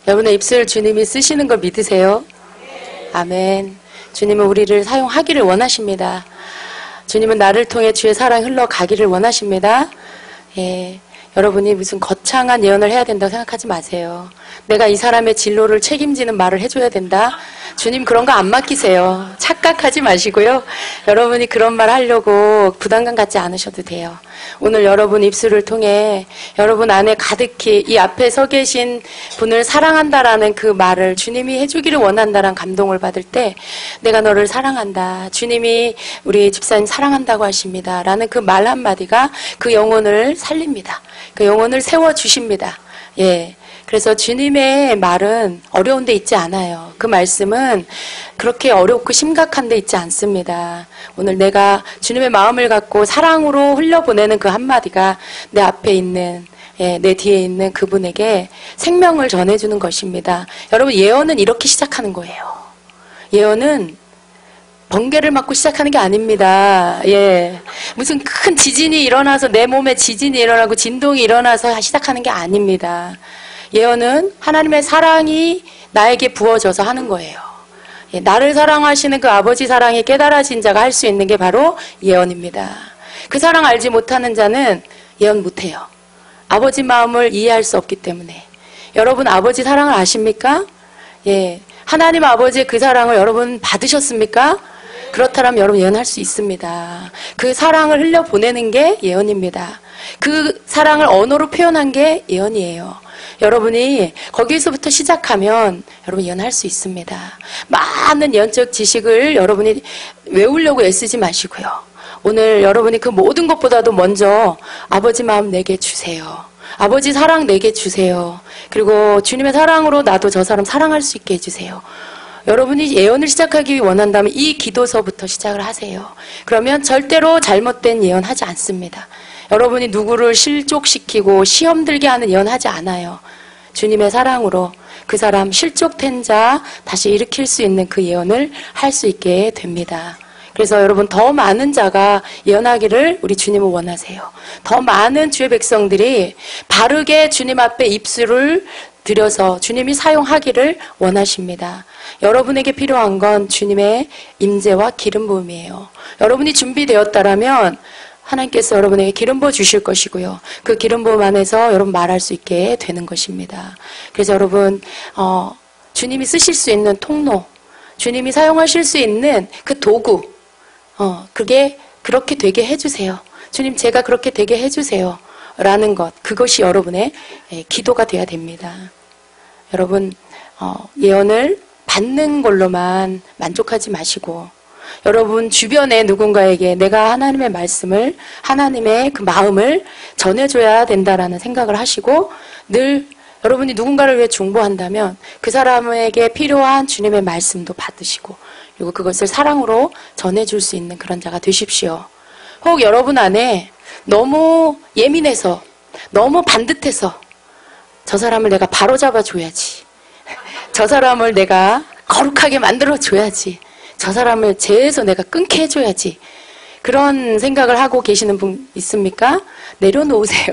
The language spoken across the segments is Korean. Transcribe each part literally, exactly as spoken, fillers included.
여러분의 입술 주님이 쓰시는 걸 믿으세요? 아멘. 주님은 우리를 사용하기를 원하십니다. 주님은 나를 통해 주의 사랑이 흘러가기를 원하십니다. 예, 여러분이 무슨 거창한 예언을 해야 된다고 생각하지 마세요. 내가 이 사람의 진로를 책임지는 말을 해줘야 된다. 주님 그런 거 안 맡기세요. 착각하지 마시고요. 여러분이 그런 말 하려고 부담감 갖지 않으셔도 돼요. 오늘 여러분 입술을 통해 여러분 안에 가득히 이 앞에 서 계신 분을 사랑한다라는 그 말을 주님이 해주기를 원한다라는 감동을 받을 때 내가 너를 사랑한다. 주님이 우리 집사님 사랑한다고 하십니다. 라는 그 말 한마디가 그 영혼을 살립니다. 그 영혼을 세워주십니다. 예. 그래서 주님의 말은 어려운 데 있지 않아요. 그 말씀은 그렇게 어렵고 심각한 데 있지 않습니다. 오늘 내가 주님의 마음을 갖고 사랑으로 흘려보내는 그 한마디가 내 앞에 있는, 예, 내 뒤에 있는 그분에게 생명을 전해주는 것입니다. 여러분, 예언은 이렇게 시작하는 거예요. 예언은 번개를 맞고 시작하는 게 아닙니다. 예. 무슨 큰 지진이 일어나서 내 몸에 지진이 일어나고 진동이 일어나서 시작하는 게 아닙니다. 예언은 하나님의 사랑이 나에게 부어져서 하는 거예요. 예, 나를 사랑하시는 그 아버지 사랑이 깨달아진 자가 할 수 있는 게 바로 예언입니다. 그 사랑 알지 못하는 자는 예언 못해요. 아버지 마음을 이해할 수 없기 때문에. 여러분 아버지 사랑을 아십니까? 예, 하나님 아버지의 그 사랑을 여러분 받으셨습니까? 그렇다면 여러분 예언할 수 있습니다. 그 사랑을 흘려보내는 게 예언입니다. 그 사랑을 언어로 표현한 게 예언이에요. 여러분이 거기서부터 시작하면 여러분 예언할 수 있습니다. 많은 예언적 지식을 여러분이 외우려고 애쓰지 마시고요. 오늘 여러분이 그 모든 것보다도 먼저 아버지 마음 내게 주세요. 아버지 사랑 내게 주세요. 그리고 주님의 사랑으로 나도 저 사람 사랑할 수 있게 해주세요. 여러분이 예언을 시작하기 원한다면 이 기도서부터 시작을 하세요. 그러면 절대로 잘못된 예언 하지 않습니다. 여러분이 누구를 실족시키고 시험 들게 하는 예언 하지 않아요. 주님의 사랑으로 그 사람 실족된 자 다시 일으킬 수 있는 그 예언을 할 수 있게 됩니다. 그래서 여러분 더 많은 자가 예언하기를 우리 주님은 원하세요. 더 많은 주의 백성들이 바르게 주님 앞에 입술을 들여서 주님이 사용하기를 원하십니다. 여러분에게 필요한 건 주님의 임재와 기름 부음이에요. 여러분이 준비되었다라면 하나님께서 여러분에게 기름 부어 주실 것이고요. 그 기름 부음 안에서 여러분 말할 수 있게 되는 것입니다. 그래서 여러분 어, 주님이 쓰실 수 있는 통로, 주님이 사용하실 수 있는 그 도구, 어, 그게 그렇게 되게 해주세요. 주님 제가 그렇게 되게 해주세요. 라는 것, 그것이 여러분의 예, 기도가 돼야 됩니다. 여러분 어, 예언을 받는 걸로만 만족하지 마시고 여러분 주변에 누군가에게 내가 하나님의 말씀을 하나님의 그 마음을 전해줘야 된다라는 생각을 하시고 늘 여러분이 누군가를 위해 중보한다면 그 사람에게 필요한 주님의 말씀도 받으시고 그리고 그것을 사랑으로 전해줄 수 있는 그런 자가 되십시오. 혹 여러분 안에 너무 예민해서 너무 반듯해서 저 사람을 내가 바로잡아 줘야지, 저 사람을 내가 거룩하게 만들어 줘야지, 저 사람을 죄에서 내가 끊게 해줘야지, 그런 생각을 하고 계시는 분 있습니까? 내려놓으세요.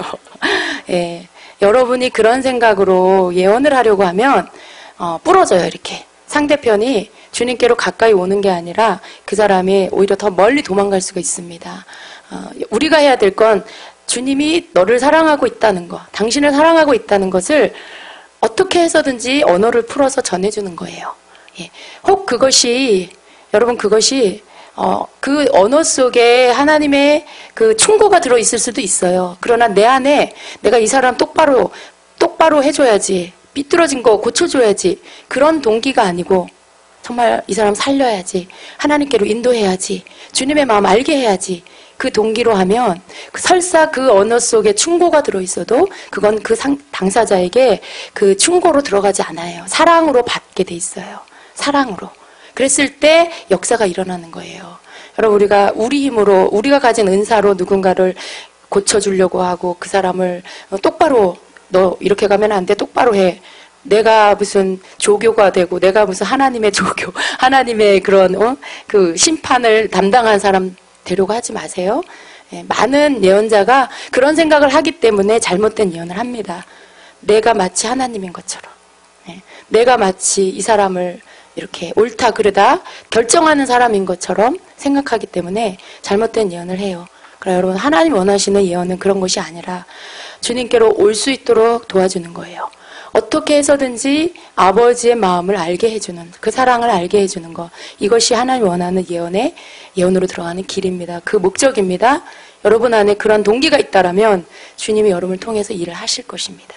예, 여러분이 그런 생각으로 예언을 하려고 하면 어, 부러져요. 이렇게 상대편이 주님께로 가까이 오는 게 아니라 그 사람이 오히려 더 멀리 도망갈 수가 있습니다. 어, 우리가 해야 될 건 주님이 너를 사랑하고 있다는 것, 당신을 사랑하고 있다는 것을 어떻게 해서든지 언어를 풀어서 전해주는 거예요. 예, 혹 그것이 여러분 그것이 어, 그 언어 속에 하나님의 그 충고가 들어있을 수도 있어요. 그러나 내 안에 내가 이 사람 똑바로 똑바로 해줘야지, 삐뚤어진 거 고쳐줘야지, 그런 동기가 아니고 정말 이 사람 살려야지, 하나님께로 인도해야지, 주님의 마음 알게 해야지, 그 동기로 하면 설사 그 언어 속에 충고가 들어있어도 그건 그 상, 당사자에게 그 충고로 들어가지 않아요. 사랑으로 받게 돼 있어요. 사랑으로. 그랬을 때 역사가 일어나는 거예요. 여러분 우리가 우리 힘으로 우리가 가진 은사로 누군가를 고쳐주려고 하고 그 사람을 똑바로 너 이렇게 가면 안 돼, 똑바로 해, 내가 무슨 조교가 되고 내가 무슨 하나님의 조교, 하나님의 그런 어? 그 심판을 담당한 사람 되려고 하지 마세요. 예, 많은 예언자가 그런 생각을 하기 때문에 잘못된 예언을 합니다. 내가 마치 하나님인 것처럼, 예, 내가 마치 이 사람을 이렇게 옳다 그르다 결정하는 사람인 것처럼 생각하기 때문에 잘못된 예언을 해요. 그러나 여러분, 하나님 원하시는 예언은 그런 것이 아니라 주님께로 올 수 있도록 도와주는 거예요. 어떻게 해서든지 아버지의 마음을 알게 해주는, 그 사랑을 알게 해주는 것, 이것이 하나님 원하는 예언의 예언으로 들어가는 길입니다. 그 목적입니다. 여러분 안에 그런 동기가 있다라면 주님이 여러분을 통해서 일을 하실 것입니다.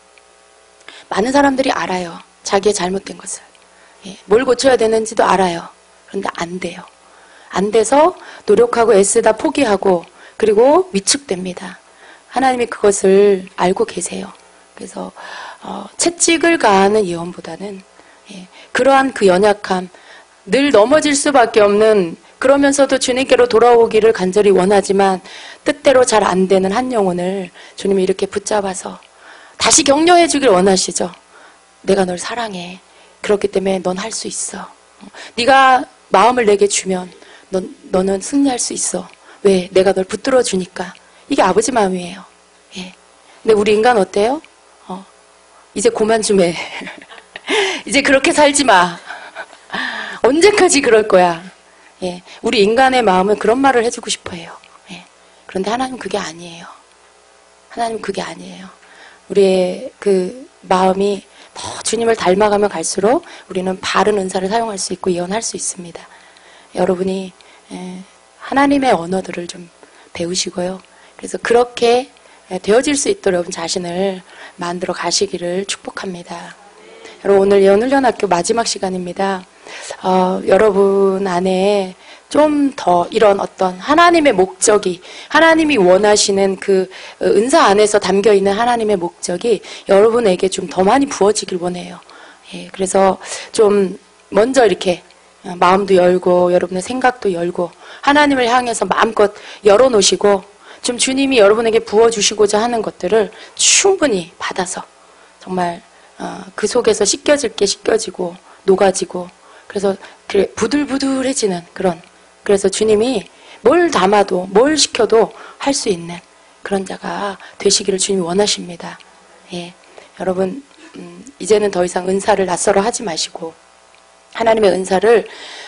많은 사람들이 알아요. 자기의 잘못된 것을. 예, 뭘 고쳐야 되는지도 알아요. 그런데 안 돼요. 안 돼서 노력하고 애쓰다 포기하고 그리고 위축됩니다. 하나님이 그것을 알고 계세요. 그래서 어, 채찍을 가하는 예언보다는 예, 그러한 그 연약함, 늘 넘어질 수밖에 없는, 그러면서도 주님께로 돌아오기를 간절히 원하지만 뜻대로 잘 안 되는 한 영혼을 주님이 이렇게 붙잡아서 다시 격려해 주길 원하시죠. 내가 널 사랑해. 그렇기 때문에 넌 할 수 있어. 네가 마음을 내게 주면 넌, 너는 승리할 수 있어. 왜? 내가 널 붙들어 주니까. 이게 아버지 마음이에요. 예. 근데 우리 인간 어때요? 어, 이제 그만 좀 해. 이제 그렇게 살지 마. 언제까지 그럴 거야? 예. 우리 인간의 마음은 그런 말을 해주고 싶어 해요. 예. 그런데 하나님 그게 아니에요. 하나님 그게 아니에요. 우리의 그 마음이 더 주님을 닮아가면 갈수록 우리는 바른 은사를 사용할 수 있고 예언할 수 있습니다. 여러분이 하나님의 언어들을 좀 배우시고요. 그래서 그렇게 되어질 수 있도록 여러분 자신을 만들어 가시기를 축복합니다. 여러분, 오늘 예언훈련학교 마지막 시간입니다. 어, 여러분 안에 좀 더 이런 어떤 하나님의 목적이, 하나님이 원하시는 그 은사 안에서 담겨있는 하나님의 목적이 여러분에게 좀 더 많이 부어지길 원해요. 예, 그래서 좀 먼저 이렇게 마음도 열고 여러분의 생각도 열고 하나님을 향해서 마음껏 열어놓으시고 좀 주님이 여러분에게 부어주시고자 하는 것들을 충분히 받아서 정말 어, 그 속에서 씻겨질 게 씻겨지고 녹아지고, 그래서 부들부들해지는 그런, 그래서 주님이 뭘 담아도 뭘 시켜도 할 수 있는 그런 자가 되시기를 주님이 원하십니다. 예, 여러분 음, 이제는 더 이상 은사를 낯설어 하지 마시고 하나님의 은사를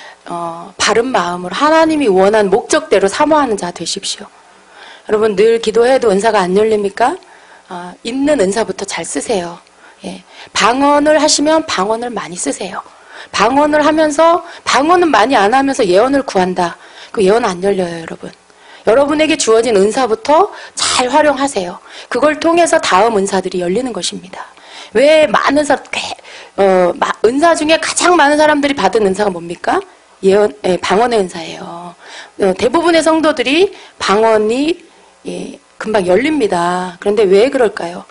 어, 바른 마음으로 하나님이 원한 목적대로 사모하는 자 되십시오. 여러분, 늘 기도해도 은사가 안 열립니까? 어, 있는 은사부터 잘 쓰세요. 예, 방언을 하시면 방언을 많이 쓰세요. 방언을 하면서, 방언은 많이 안 하면서 예언을 구한다. 그 예언 안 열려요, 여러분. 여러분에게 주어진 은사부터 잘 활용하세요. 그걸 통해서 다음 은사들이 열리는 것입니다. 왜 많은 사람, 어, 은사 중에 가장 많은 사람들이 받은 은사가 뭡니까? 예언, 예, 방언의 은사예요. 어, 대부분의 성도들이 방언이 예, 금방 열립니다. 그런데 왜 그럴까요?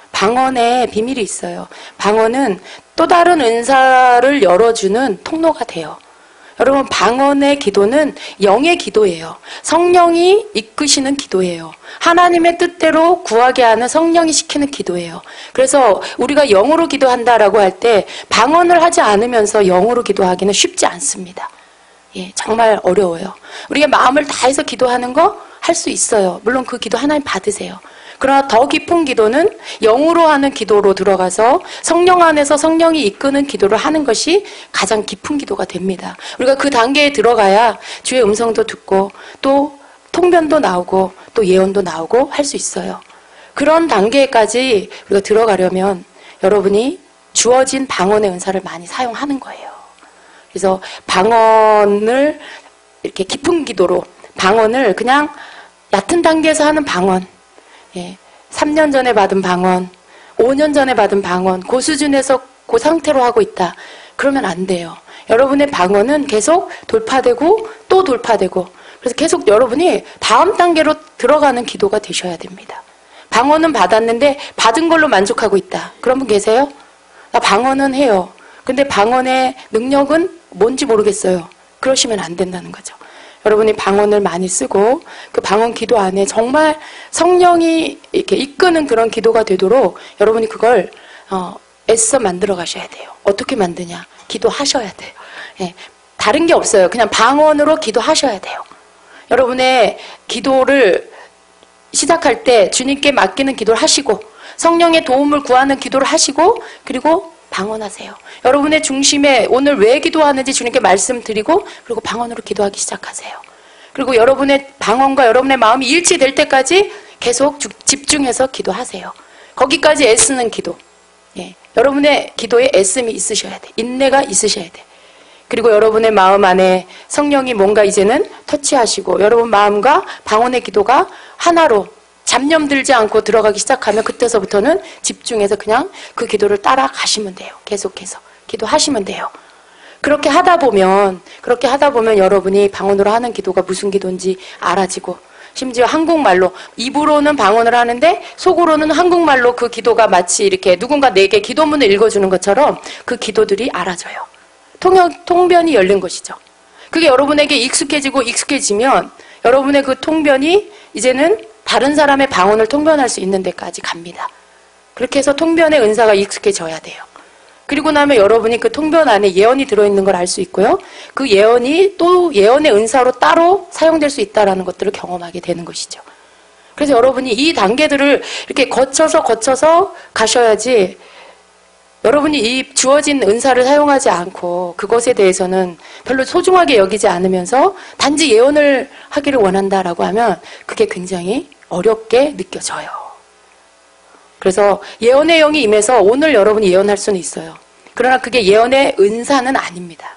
방언에 비밀이 있어요. 방언은 또 다른 은사를 열어주는 통로가 돼요. 여러분, 방언의 기도는 영의 기도예요. 성령이 이끄시는 기도예요. 하나님의 뜻대로 구하게 하는 성령이 시키는 기도예요. 그래서 우리가 영으로 기도한다라고 할 때 방언을 하지 않으면서 영으로 기도하기는 쉽지 않습니다. 예, 정말 어려워요. 우리가 마음을 다해서 기도하는 거 할 수 있어요. 물론 그 기도 하나님 받으세요. 그러나 더 깊은 기도는 영으로 하는 기도로 들어가서 성령 안에서 성령이 이끄는 기도를 하는 것이 가장 깊은 기도가 됩니다. 우리가 그 단계에 들어가야 주의 음성도 듣고 또 통변도 나오고 또 예언도 나오고 할 수 있어요. 그런 단계까지 우리가 들어가려면 여러분이 주어진 방언의 은사를 많이 사용하는 거예요. 그래서 방언을 이렇게 깊은 기도로, 방언을 그냥 얕은 단계에서 하는 방언, 예, 삼 년 전에 받은 방언, 오 년 전에 받은 방언, 그 수준에서 그 상태로 하고 있다. 그러면 안 돼요. 여러분의 방언은 계속 돌파되고 또 돌파되고, 그래서 계속 여러분이 다음 단계로 들어가는 기도가 되셔야 됩니다. 방언은 받았는데 받은 걸로 만족하고 있다. 그런 분 계세요? 나 방언은 해요. 근데 방언의 능력은 뭔지 모르겠어요. 그러시면 안 된다는 거죠. 여러분이 방언을 많이 쓰고 그 방언 기도 안에 정말 성령이 이렇게 이끄는 그런 기도가 되도록 여러분이 그걸 어, 애써 만들어 가셔야 돼요. 어떻게 만드냐? 기도하셔야 돼요. 예, 다른 게 없어요. 그냥 방언으로 기도하셔야 돼요. 여러분의 기도를 시작할 때 주님께 맡기는 기도를 하시고 성령의 도움을 구하는 기도를 하시고 그리고 방언하세요. 여러분의 중심에 오늘 왜 기도하는지 주님께 말씀드리고 그리고 방언으로 기도하기 시작하세요. 그리고 여러분의 방언과 여러분의 마음이 일치될 때까지 계속 주, 집중해서 기도하세요. 거기까지 애쓰는 기도. 예, 여러분의 기도에 애씀이 있으셔야 돼. 인내가 있으셔야 돼. 그리고 여러분의 마음 안에 성령이 뭔가 이제는 터치하시고 여러분 마음과 방언의 기도가 하나로 잡념 들지 않고 들어가기 시작하면 그때서부터는 집중해서 그냥 그 기도를 따라가시면 돼요. 계속해서 기도하시면 돼요. 그렇게 하다 보면 그렇게 하다 보면 여러분이 방언으로 하는 기도가 무슨 기도인지 알아지고 심지어 한국말로 입으로는 방언을 하는데 속으로는 한국말로 그 기도가 마치 이렇게 누군가 내게 기도문을 읽어주는 것처럼 그 기도들이 알아져요. 통역, 통변이 열린 것이죠. 그게 여러분에게 익숙해지고 익숙해지면 여러분의 그 통변이 이제는 다른 사람의 방언을 통변할 수 있는 데까지 갑니다. 그렇게 해서 통변의 은사가 익숙해져야 돼요. 그리고 나면 여러분이 그 통변 안에 예언이 들어있는 걸 알 수 있고요. 그 예언이 또 예언의 은사로 따로 사용될 수 있다는 것들을 경험하게 되는 것이죠. 그래서 여러분이 이 단계들을 이렇게 거쳐서 거쳐서 가셔야지 여러분이 이 주어진 은사를 사용하지 않고 그것에 대해서는 별로 소중하게 여기지 않으면서 단지 예언을 하기를 원한다라고 하면 그게 굉장히 어렵게 느껴져요. 그래서 예언의 영이 임해서 오늘 여러분이 예언할 수는 있어요. 그러나 그게 예언의 은사는 아닙니다.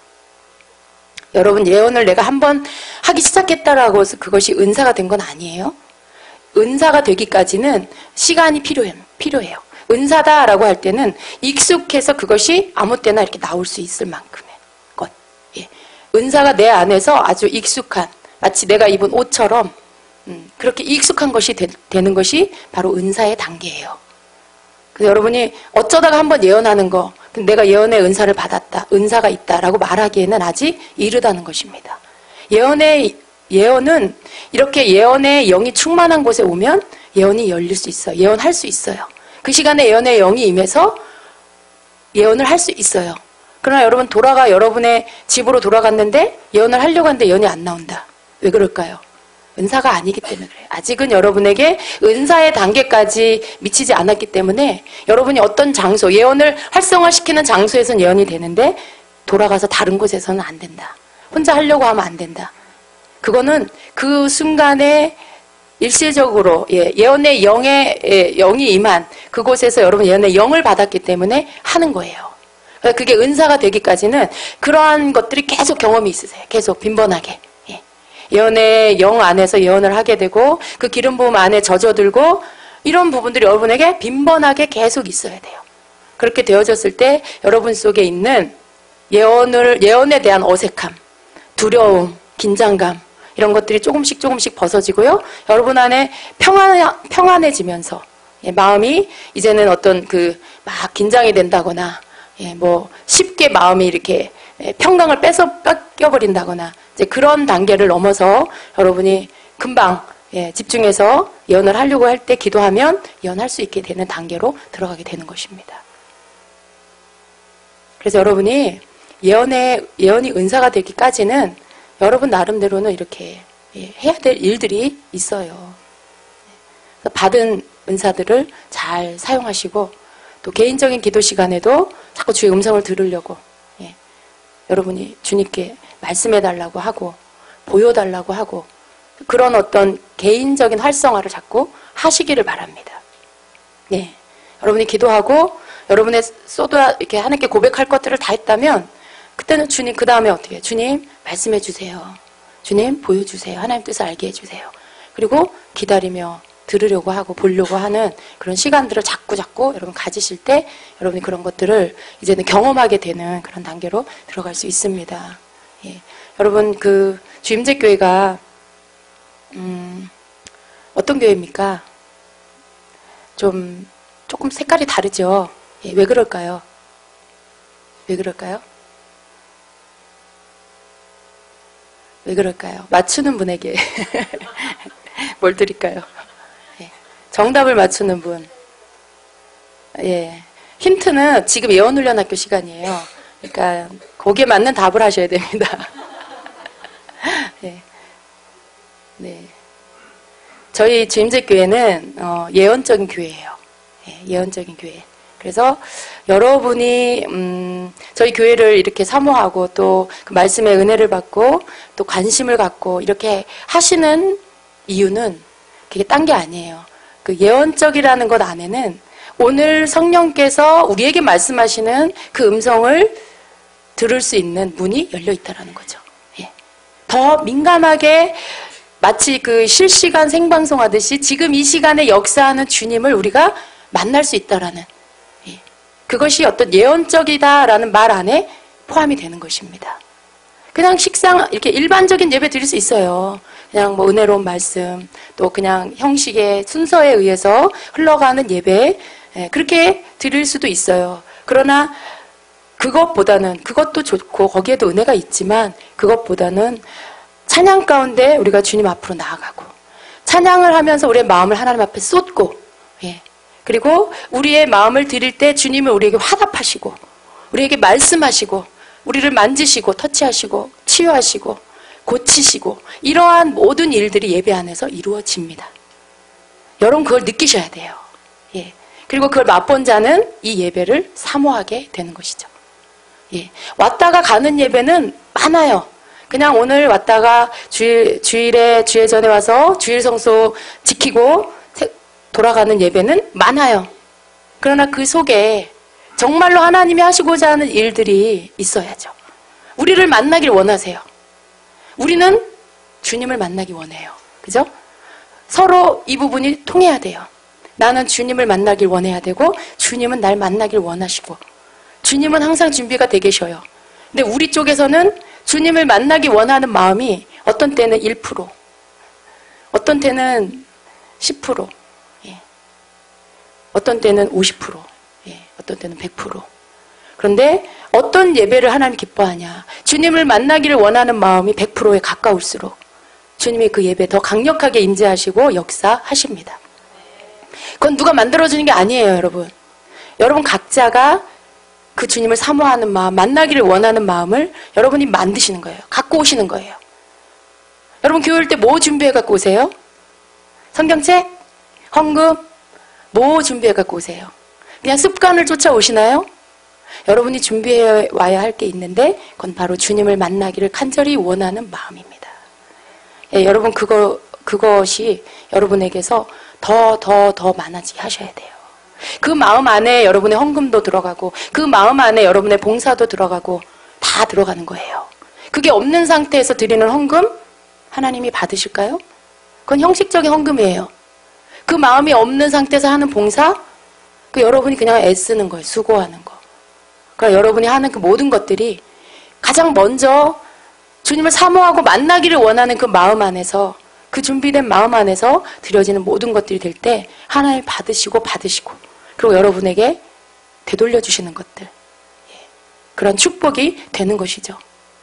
여러분 예언을 내가 한번 하기 시작했다라고 해서 그것이 은사가 된 건 아니에요. 은사가 되기까지는 시간이 필요해요. 필요해요. 은사다라고 할 때는 익숙해서 그것이 아무 때나 이렇게 나올 수 있을 만큼의 것. 예. 은사가 내 안에서 아주 익숙한 마치 내가 입은 옷처럼 음, 그렇게 익숙한 것이 되, 되는 것이 바로 은사의 단계예요. 그래서 여러분이 어쩌다가 한번 예언하는 거 내가 예언의 은사를 받았다. 은사가 있다라고 말하기에는 아직 이르다는 것입니다. 예언의 예언은 이렇게 예언의 영이 충만한 곳에 오면 예언이 열릴 수 있어요. 예언할 수 있어요. 그 시간에 예언의 영이 임해서 예언을 할 수 있어요. 그러나 여러분 돌아가 여러분의 집으로 돌아갔는데 예언을 하려고 하는데 예언이 안 나온다. 왜 그럴까요? 은사가 아니기 때문에 그래요. 아직은 여러분에게 은사의 단계까지 미치지 않았기 때문에 여러분이 어떤 장소, 예언을 활성화시키는 장소에서는 예언이 되는데 돌아가서 다른 곳에서는 안 된다. 혼자 하려고 하면 안 된다. 그거는 그 순간에 일시적으로 예, 예언의 영의 예, 영이 임한 그곳에서 여러분 예언의 영을 받았기 때문에 하는 거예요. 그러니까 그게 은사가 되기까지는 그러한 것들이 계속 경험이 있으세요. 계속 빈번하게 예. 예언의 영 안에서 예언을 하게 되고 그 기름 부음 안에 젖어들고 이런 부분들이 여러분에게 빈번하게 계속 있어야 돼요. 그렇게 되어졌을 때 여러분 속에 있는 예언을 예언에 대한 어색함, 두려움, 긴장감 이런 것들이 조금씩 조금씩 벗어지고요. 여러분 안에 평안, 평안해지면서 예, 마음이 이제는 어떤 그 막 긴장이 된다거나 예, 뭐 쉽게 마음이 이렇게 예, 평강을 뺏어 뺏겨버린다거나 이제 그런 단계를 넘어서 여러분이 금방 예, 집중해서 예언을 하려고 할 때 기도하면 예언할 수 있게 되는 단계로 들어가게 되는 것입니다. 그래서 여러분이 예언의 예언이 은사가 되기까지는 여러분 나름대로는 이렇게 해야 될 일들이 있어요. 받은 은사들을 잘 사용하시고 또 개인적인 기도 시간에도 자꾸 주의 음성을 들으려고 예. 여러분이 주님께 말씀해달라고 하고 보여달라고 하고 그런 어떤 개인적인 활성화를 자꾸 하시기를 바랍니다. 예. 여러분이 기도하고 여러분의 쏟아 이렇게 하나님께 고백할 것들을 다 했다면 그때는 주님 그 다음에 어떻게 해요? 주님 말씀해 주세요. 주님 보여주세요. 하나님 뜻을 알게 해주세요. 그리고 기다리며 들으려고 하고 보려고 하는 그런 시간들을 자꾸 자꾸 여러분 가지실 때 여러분이 그런 것들을 이제는 경험하게 되는 그런 단계로 들어갈 수 있습니다. 예. 여러분 그 주임제교회가 음, 어떤 교회입니까? 좀 조금 색깔이 다르죠. 예, 왜 그럴까요? 왜 그럴까요? 왜 그럴까요? 맞추는 분에게 뭘 드릴까요? 예. 정답을 맞추는 분. 예. 힌트는 지금 예언훈련학교 시간이에요. 그러니까 거기에 맞는 답을 하셔야 됩니다. 예. 네. 저희 주임제교회는 어, 예언적인 교회예요. 예, 예언적인 교회. 그래서 여러분이 음, 저희 교회를 이렇게 사모하고 또 그 말씀의 은혜를 받고 또 관심을 갖고 이렇게 하시는 이유는 그게 딴 게 아니에요. 그 예언적이라는 것 안에는 오늘 성령께서 우리에게 말씀하시는 그 음성을 들을 수 있는 문이 열려 있다라는 거죠. 예. 더 민감하게 마치 그 실시간 생방송 하듯이 지금 이 시간에 역사하는 주님을 우리가 만날 수 있다라는, 예. 그것이 어떤 예언적이다라는 말 안에 포함이 되는 것입니다. 그냥 식상 이렇게 일반적인 예배 드릴 수 있어요. 그냥 뭐 은혜로운 말씀, 또 그냥 형식의 순서에 의해서 흘러가는 예배, 예, 그렇게 드릴 수도 있어요. 그러나 그것보다는, 그것도 좋고 거기에도 은혜가 있지만 그것보다는 찬양 가운데 우리가 주님 앞으로 나아가고 찬양을 하면서 우리의 마음을 하나님 앞에 쏟고, 예. 그리고 우리의 마음을 드릴 때 주님은 우리에게 화답하시고 우리에게 말씀하시고 우리를 만지시고 터치하시고 치유하시고 고치시고 이러한 모든 일들이 예배 안에서 이루어집니다. 여러분 그걸 느끼셔야 돼요. 예. 그리고 그걸 맛본 자는 이 예배를 사모하게 되는 것이죠. 예. 왔다가 가는 예배는 많아요. 그냥 오늘 왔다가 주일, 주일에, 주일 전에 와서 주일 성소 지키고 돌아가는 예배는 많아요. 그러나 그 속에 정말로 하나님이 하시고자 하는 일들이 있어야죠. 우리를 만나길 원하세요. 우리는 주님을 만나기 원해요. 그죠? 서로 이 부분이 통해야 돼요. 나는 주님을 만나길 원해야 되고 주님은 날 만나길 원하시고 주님은 항상 준비가 돼 계셔요. 근데 우리 쪽에서는 주님을 만나기 원하는 마음이 어떤 때는 일 퍼센트, 어떤 때는 십 퍼센트, 예. 어떤 때는 오십 퍼센트, 예. 어떤 때는 백 퍼센트. 그런데 어떤 예배를 하나님 기뻐하냐? 주님을 만나기를 원하는 마음이 백 퍼센트에 가까울수록 주님이 그 예배에 더 강력하게 임재하시고 역사하십니다. 그건 누가 만들어주는 게 아니에요, 여러분. 여러분 각자가 그 주님을 사모하는 마음, 만나기를 원하는 마음을 여러분이 만드시는 거예요. 갖고 오시는 거예요. 여러분 교회 올 때 뭐 준비해 갖고 오세요? 성경책? 헌금? 뭐 준비해 갖고 오세요? 그냥 습관을 쫓아오시나요? 여러분이 준비해 와야 할 게 있는데 그건 바로 주님을 만나기를 간절히 원하는 마음입니다. 예, 여러분 그거, 그것이 여러분에게서 더, 더, 더 많아지게 하셔야 돼요. 그 마음 안에 여러분의 헌금도 들어가고 그 마음 안에 여러분의 봉사도 들어가고 다 들어가는 거예요. 그게 없는 상태에서 드리는 헌금 하나님이 받으실까요? 그건 형식적인 헌금이에요. 그 마음이 없는 상태에서 하는 봉사 그 여러분이 그냥 애쓰는 거예요. 수고하는 거. 그러니까 여러분이 하는 그 모든 것들이 가장 먼저 주님을 사모하고 만나기를 원하는 그 마음 안에서 그 준비된 마음 안에서 드려지는 모든 것들이 될 때 하나님 받으시고 받으시고 그리고 여러분에게 되돌려 주시는 것들, 예. 그런 축복이 되는 것이죠.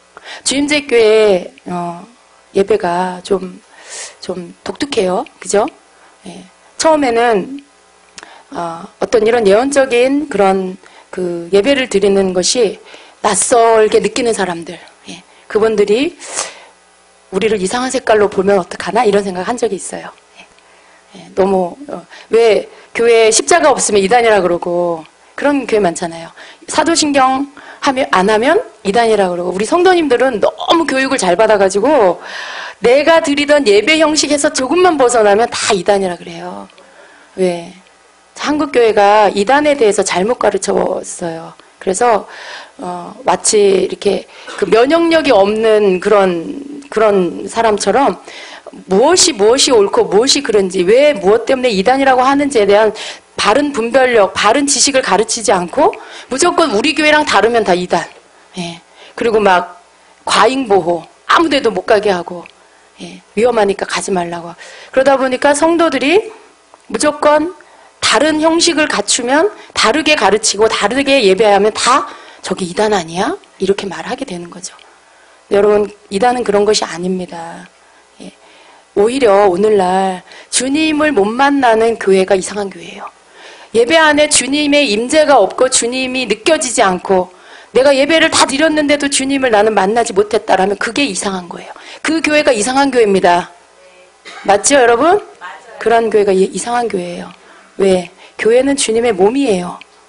주임제교회 어, 예배가 좀, 좀 독특해요. 그죠? 예. 처음에는 어, 어떤 이런 예언적인 그런 그 예배를 드리는 것이 낯설게 느끼는 사람들, 예. 그분들이 우리를 이상한 색깔로 보면 어떡하나 이런 생각 한 적이 있어요. 예. 예. 너무 어, 왜 교회에 십자가 없으면 이단이라 그러고 그런 교회 많잖아요. 사도신경 하면, 안 하면 이단이라 그러고 우리 성도님들은 너무 교육을 잘 받아가지고 내가 드리던 예배 형식에서 조금만 벗어나면 다 이단이라 그래요. 왜? 한국교회가 이단에 대해서 잘못 가르쳤어요. 그래서 어, 마치 이렇게 그 면역력이 없는 그런 그런 사람처럼 무엇이 무엇이 옳고 무엇이 그런지 왜 무엇 때문에 이단이라고 하는지에 대한 바른 분별력, 바른 지식을 가르치지 않고 무조건 우리 교회랑 다르면 다 이단. 예. 그리고 막 과잉보호, 아무데도 못 가게 하고 예. 위험하니까 가지 말라고. 그러다 보니까 성도들이 무조건 다른 형식을 갖추면 다르게 가르치고 다르게 예배하면 다 저기 이단 아니야? 이렇게 말하게 되는 거죠. 여러분 이단은 그런 것이 아닙니다. 예. 오히려 오늘날 주님을 못 만나는 교회가 이상한 교회예요. 예배 안에 주님의 임재가 없고 주님이 느껴지지 않고 내가 예배를 다 드렸는데도 주님을 나는 만나지 못했다라면 그게 이상한 거예요. 그 교회가 이상한 교회입니다. 맞죠 여러분? 그런 교회가 이상한 교회예요. 왜? 교회는 주님의 몸이에요.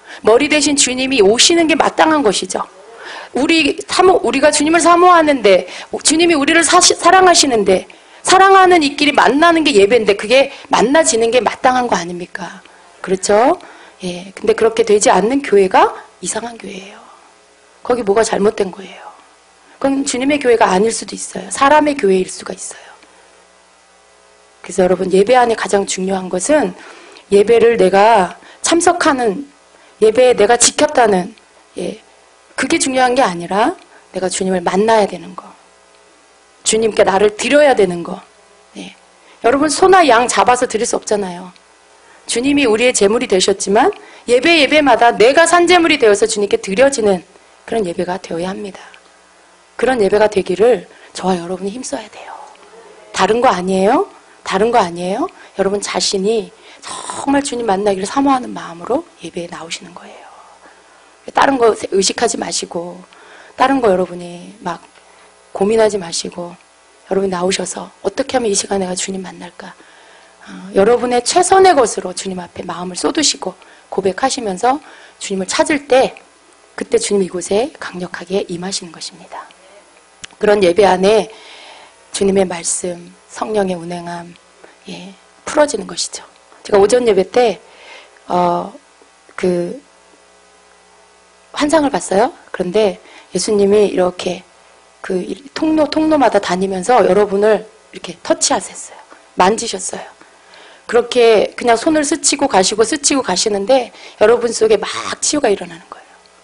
머리 대신 주님이 오시는 게 마땅한 것이죠. 우리 사모, 우리가 주님을 사모하는데, 주님이 우리를 사, 사랑하시는데, 사랑하는 이끼리 만나는 게 예배인데, 그게 만나지는 게 마땅한 거 아닙니까? 그렇죠? 예. 근데 그렇게 되지 않는 교회가 이상한 교회예요. 거기 뭐가 잘못된 거예요. 그건 주님의 교회가 아닐 수도 있어요. 사람의 교회일 수가 있어요. 그래서 여러분, 예배 안에 가장 중요한 것은 예배를 내가 참석하는, 예배에 내가 지켰다는, 예, 그게 중요한 게 아니라 내가 주님을 만나야 되는 거, 주님께 나를 드려야 되는 거. 예. 여러분, 소나 양 잡아서 드릴 수 없잖아요. 주님이 우리의 제물이 되셨지만 예배 예배마다 내가 산제물이 되어서 주님께 드려지는 그런 예배가 되어야 합니다. 그런 예배가 되기를 저와 여러분이 힘써야 돼요. 다른 거 아니에요? 다른 거 아니에요? 여러분 자신이 정말 주님 만나기를 사모하는 마음으로 예배에 나오시는 거예요. 다른 거 의식하지 마시고, 다른 거 여러분이 막 고민하지 마시고, 여러분이 나오셔서 어떻게 하면 이 시간에 내가 주님 만날까? 어, 여러분의 최선의 것으로 주님 앞에 마음을 쏟으시고 고백하시면서 주님을 찾을 때, 그때 주님 이곳에 강력하게 임하시는 것입니다. 그런 예배 안에 주님의 말씀, 성령의 운행함, 예, 풀어지는 것이죠. 제가 오전 예배 때, 어, 그, 환상을 봤어요. 그런데 예수님이 이렇게 그 통로, 통로마다 다니면서 여러분을 이렇게 터치하셨어요. 만지셨어요. 그렇게 그냥 손을 스치고 가시고 스치고 가시는데 여러분 속에 막 치유가 일어나는 거예요.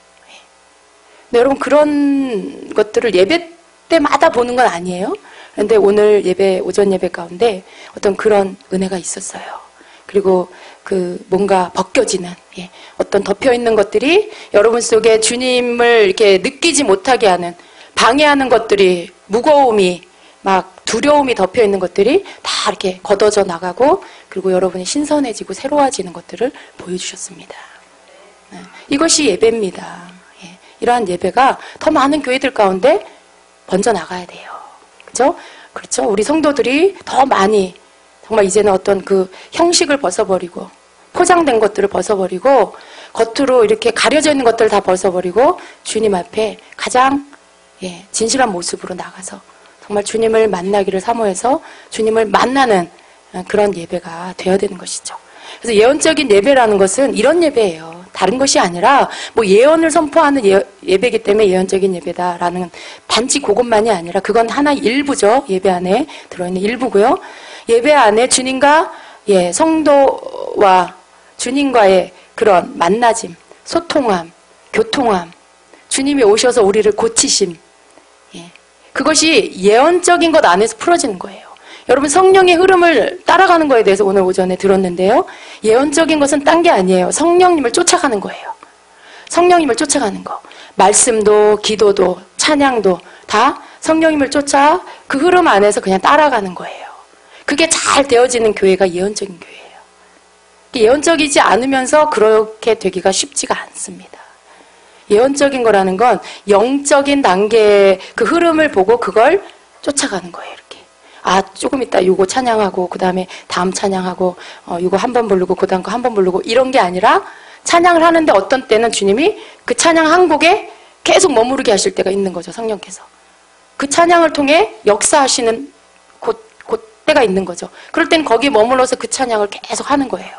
근데 여러분 그런 것들을 예배 때마다 보는 건 아니에요. 그런데 오늘 예배, 오전 예배 가운데 어떤 그런 은혜가 있었어요. 그리고 그 뭔가 벗겨지는, 예, 어떤 덮여있는 것들이 여러분 속에 주님을 이렇게 느끼지 못하게 하는, 방해하는 것들이, 무거움이, 막 두려움이 덮여있는 것들이 다 이렇게 걷어져 나가고, 그리고 여러분이 신선해지고 새로워지는 것들을 보여주셨습니다. 네, 이것이 예배입니다. 예, 이러한 예배가 더 많은 교회들 가운데 번져 나가야 돼요. 그죠? 그렇죠? 우리 성도들이 더 많이, 정말 이제는 어떤 그 형식을 벗어버리고, 포장된 것들을 벗어버리고, 겉으로 이렇게 가려져 있는 것들을 다 벗어버리고, 주님 앞에 가장, 예, 진실한 모습으로 나가서 정말 주님을 만나기를 사모해서 주님을 만나는 그런 예배가 되어야 되는 것이죠. 그래서 예언적인 예배라는 것은 이런 예배예요. 다른 것이 아니라 뭐 예언을 선포하는 예, 예배이기 때문에 예언적인 예배다라는, 단지 그것만이 아니라 그건 하나의 일부죠. 예배 안에 들어있는 일부고요. 예배 안에 주님과, 예, 성도와 주님과의 그런 만나짐, 소통함, 교통함, 주님이 오셔서 우리를 고치심, 예, 그것이 예언적인 것 안에서 풀어지는 거예요. 여러분 성령의 흐름을 따라가는 거에 대해서 오늘 오전에 들었는데요. 예언적인 것은 딴 게 아니에요. 성령님을 쫓아가는 거예요. 성령님을 쫓아가는 거. 말씀도, 기도도, 찬양도 다 성령님을 쫓아 그 흐름 안에서 그냥 따라가는 거예요. 그게 잘 되어지는 교회가 예언적인 교회예요. 예언적이지 않으면서 그렇게 되기가 쉽지가 않습니다. 예언적인 거라는 건 영적인 단계의 그 흐름을 보고 그걸 쫓아가는 거예요. 이렇게. 아, 조금 있다 요거 찬양하고 그 다음에 다음 찬양하고 어, 요거 한 번 부르고 그 다음 거 한 번 부르고 이런 게 아니라, 찬양을 하는데 어떤 때는 주님이 그 찬양 한 곡에 계속 머무르게 하실 때가 있는 거죠. 성령께서. 그 찬양을 통해 역사하시는 곳, 곳 때가 있는 거죠. 그럴 땐 거기 머물러서 그 찬양을 계속 하는 거예요.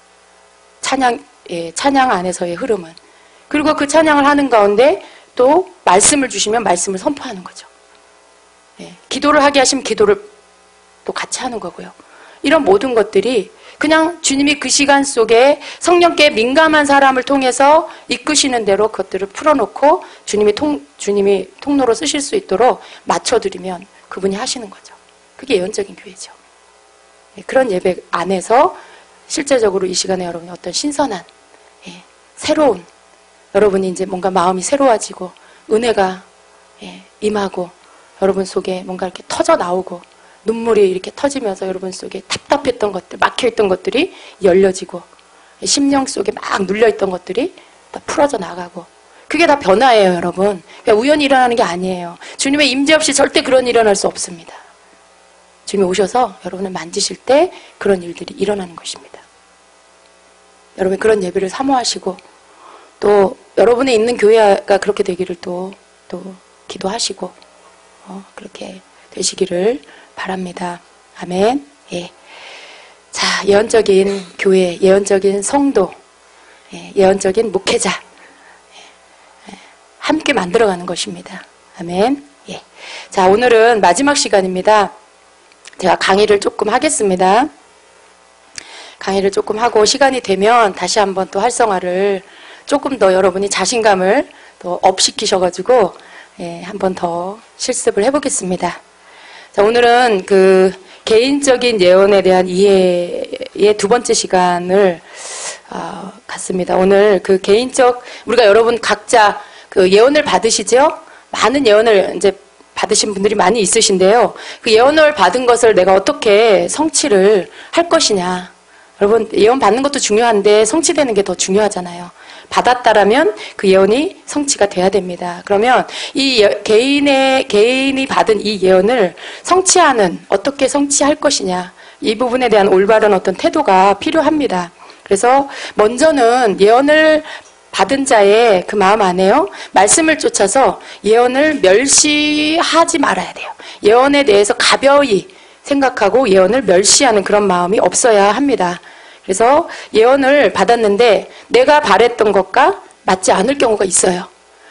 찬양, 예, 찬양 안에서의 흐름은. 그리고 그 찬양을 하는 가운데 또 말씀을 주시면 말씀을 선포하는 거죠. 예, 기도를 하게 하시면 기도를 또 같이 하는 거고요. 이런 모든 것들이 그냥 주님이 그 시간 속에 성령께 민감한 사람을 통해서 이끄시는 대로 그것들을 풀어놓고 주님이 통, 주님이 통로로 쓰실 수 있도록 맞춰드리면 그분이 하시는 거죠. 그게 예언적인 교회죠. 예, 그런 예배 안에서 실제적으로 이 시간에 여러분이 어떤 신선한, 예, 새로운, 여러분이 이제 뭔가 마음이 새로워지고 은혜가, 예, 임하고 여러분 속에 뭔가 이렇게 터져 나오고 눈물이 이렇게 터지면서 여러분 속에 답답했던 것들, 막혀있던 것들이 열려지고 심령 속에 막 눌려있던 것들이 다 풀어져 나가고, 그게 다 변화예요. 여러분. 그러니까 우연히 일어나는 게 아니에요. 주님의 임재 없이 절대 그런 일이 일어날 수 없습니다. 주님이 오셔서 여러분을 만지실 때 그런 일들이 일어나는 것입니다. 여러분 그런 예배를 사모하시고 또 여러분이 있는 교회가 그렇게 되기를 또, 또 기도하시고 어, 그렇게 되시기를 바랍니다. 아멘. 예. 자, 예언적인 교회, 예언적인 성도, 예, 예언적인 목회자 예, 함께 만들어가는 것입니다. 아멘. 예. 자, 오늘은 마지막 시간입니다. 제가 강의를 조금 하겠습니다. 강의를 조금 하고 시간이 되면 다시 한번 또 활성화를 조금 더 여러분이 자신감을 더 업시키셔가지고 예, 한번 더 실습을 해보겠습니다. 자, 오늘은 그 개인적인 예언에 대한 이해의 두 번째 시간을 어, 갖습니다. 오늘 그 개인적 우리가 여러분 각자 그 예언을 받으시죠? 많은 예언을 이제 받으신 분들이 많이 있으신데요. 그 예언을 받은 것을 내가 어떻게 성취를 할 것이냐. 여러분 예언 받는 것도 중요한데 성취되는 게 더 중요하잖아요. 받았다라면 그 예언이 성취가 돼야 됩니다. 그러면 이 예, 개인의 개인이 받은 이 예언을 성취하는 어떻게 성취할 것이냐 이 부분에 대한 올바른 어떤 태도가 필요합니다. 그래서 먼저는 예언을 받은 자의 그 마음 안에요. 말씀을 쫓아서 예언을 멸시하지 말아야 돼요. 예언에 대해서 가벼이 생각하고 예언을 멸시하는 그런 마음이 없어야 합니다. 그래서 예언을 받았는데 내가 바랬던 것과 맞지 않을 경우가 있어요.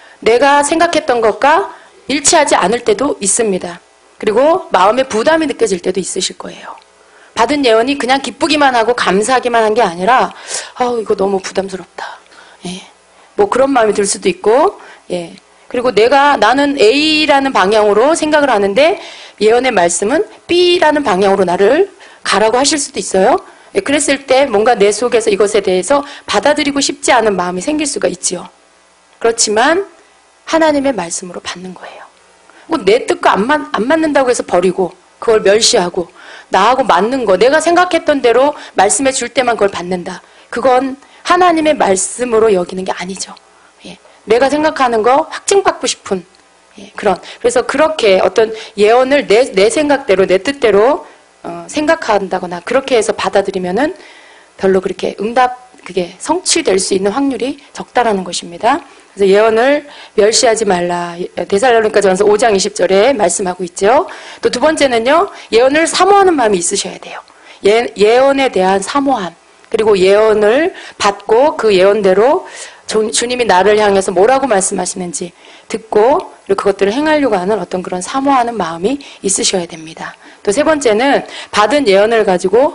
내가 생각했던 것과 일치하지 않을 때도 있습니다. 그리고 마음에 부담이 느껴질 때도 있으실 거예요. 받은 예언이 그냥 기쁘기만 하고 감사하기만 한 게 아니라 아우 이거 너무 부담스럽다. 예. 뭐 그런 마음이 들 수도 있고 예. 그리고 내가 나는 A라는 방향으로 생각을 하는데 예언의 말씀은 B라는 방향으로 나를 가라고 하실 수도 있어요. 예, 그랬을 때 뭔가 내 속에서 이것에 대해서 받아들이고 싶지 않은 마음이 생길 수가 있지요. 그렇지만 하나님의 말씀으로 받는 거예요. 뭐 내 뜻과 안, 맞, 안 맞는다고 해서 버리고 그걸 멸시하고 나하고 맞는 거 내가 생각했던 대로 말씀해 줄 때만 그걸 받는다. 그건 하나님의 말씀으로 여기는 게 아니죠. 예, 내가 생각하는 거 확증받고 싶은 예, 그런 그래서 그렇게 어떤 예언을 내, 내 생각대로 내 뜻대로 어, 생각한다거나 그렇게 해서 받아들이면은 별로 그렇게 응답 그게 성취될 수 있는 확률이 적다라는 것입니다. 그래서 예언을 멸시하지 말라. 데살로니가전서 오 장 이십 절에 말씀하고 있죠. 또 두 번째는요. 예언을 사모하는 마음이 있으셔야 돼요. 예, 예언에 대한 사모함. 그리고 예언을 받고 그 예언대로 주, 주님이 나를 향해서 뭐라고 말씀하시는지 듣고 그리고 그것들을 행하려고 하는 어떤 그런 사모하는 마음이 있으셔야 됩니다. 또 세 번째는 받은 예언을 가지고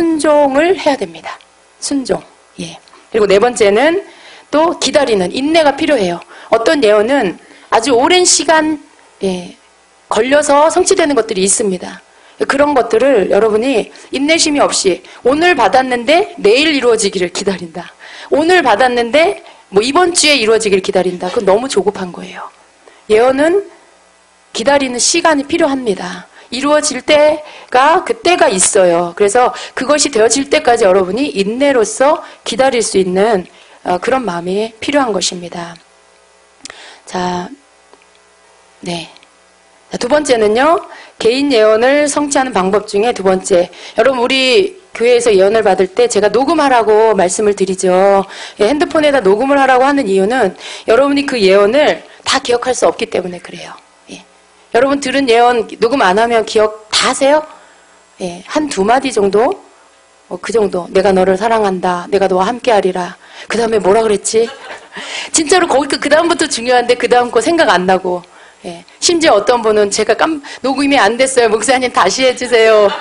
순종을 해야 됩니다. 순종. 예. 그리고 네 번째는 또 기다리는 인내가 필요해요. 어떤 예언은 아주 오랜 시간 예, 걸려서 성취되는 것들이 있습니다. 그런 것들을 여러분이 인내심이 없이 오늘 받았는데 내일 이루어지기를 기다린다. 오늘 받았는데 뭐 이번 주에 이루어지기를 기다린다. 그건 너무 조급한 거예요. 예언은 기다리는 시간이 필요합니다. 이루어질 때가 그때가 있어요. 그래서 그것이 되어질 때까지 여러분이 인내로서 기다릴 수 있는 그런 마음이 필요한 것입니다. 자, 네. 두 번째는요. 개인 예언을 성취하는 방법 중에 두 번째. 여러분 우리 교회에서 예언을 받을 때 제가 녹음하라고 말씀을 드리죠. 핸드폰에다 녹음을 하라고 하는 이유는 여러분이 그 예언을 다 기억할 수 없기 때문에 그래요. 예. 여러분 들은 예언 녹음 안 하면 기억 다 하세요? 예. 한 두 마디 정도? 어, 그 정도. 내가 너를 사랑한다. 내가 너와 함께하리라. 그 다음에 뭐라 그랬지? 진짜로 거기 그 다음부터 중요한데 그 다음 거 생각 안 나고. 예. 심지어 어떤 분은 제가 깜, 녹음이 안 됐어요. 목사님 다시 해주세요.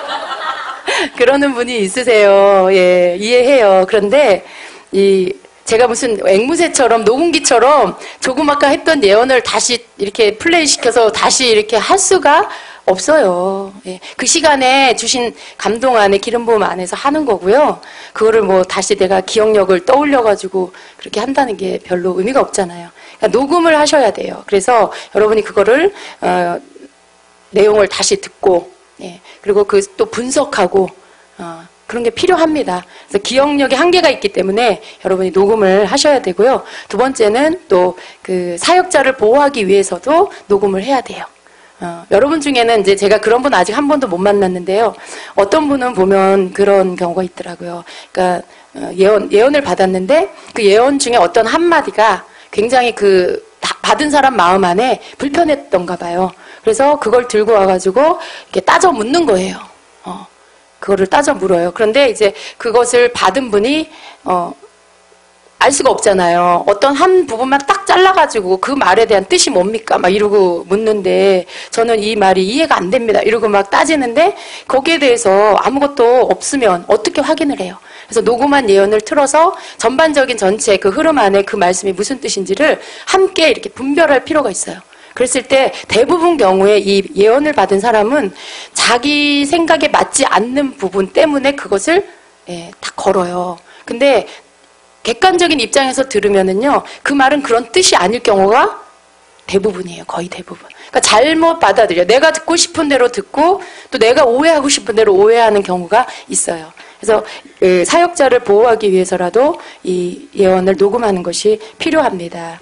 그러는 분이 있으세요. 예, 이해해요. 그런데, 이, 제가 무슨 앵무새처럼, 녹음기처럼 조금 아까 했던 예언을 다시 이렇게 플레이 시켜서 다시 이렇게 할 수가 없어요. 예. 그 시간에 주신 감동 안에 기름 부음 안에서 하는 거고요. 그거를 뭐 다시 내가 기억력을 떠올려가지고 그렇게 한다는 게 별로 의미가 없잖아요. 그러니까 녹음을 하셔야 돼요. 그래서 여러분이 그거를 어, 내용을 다시 듣고 예. 그리고 그 또 분석하고 어, 그런 게 필요합니다. 그래서 기억력에 한계가 있기 때문에 여러분이 녹음을 하셔야 되고요. 두 번째는 또 그 사역자를 보호하기 위해서도 녹음을 해야 돼요. 어, 여러분 중에는 이제 제가 그런 분 아직 한 번도 못 만났는데요. 어떤 분은 보면 그런 경우가 있더라고요. 그러니까 예언, 예언을 받았는데 그 예언 중에 어떤 한마디가 굉장히 그 받은 사람 마음 안에 불편했던가 봐요. 그래서 그걸 들고 와가지고 이렇게 따져 묻는 거예요. 어, 그거를 따져 물어요. 그런데 이제 그것을 받은 분이 어, 알 수가 없잖아요. 어떤 한 부분만 딱 잘라가지고 그 말에 대한 뜻이 뭡니까? 막 이러고 묻는데 저는 이 말이 이해가 안 됩니다. 이러고 막 따지는데 거기에 대해서 아무것도 없으면 어떻게 확인을 해요? 그래서 녹음한 예언을 틀어서 전반적인 전체 그 흐름 안에 그 말씀이 무슨 뜻인지를 함께 이렇게 분별할 필요가 있어요. 그랬을 때 대부분 경우에 이 예언을 받은 사람은 자기 생각에 맞지 않는 부분 때문에 그것을 예, 다 걸어요. 근데 객관적인 입장에서 들으면은요, 그 말은 그런 뜻이 아닐 경우가 대부분이에요. 거의 대부분. 그러니까 잘못 받아들여. 내가 듣고 싶은 대로 듣고 또 내가 오해하고 싶은 대로 오해하는 경우가 있어요. 그래서 그 사역자를 보호하기 위해서라도 이 예언을 녹음하는 것이 필요합니다.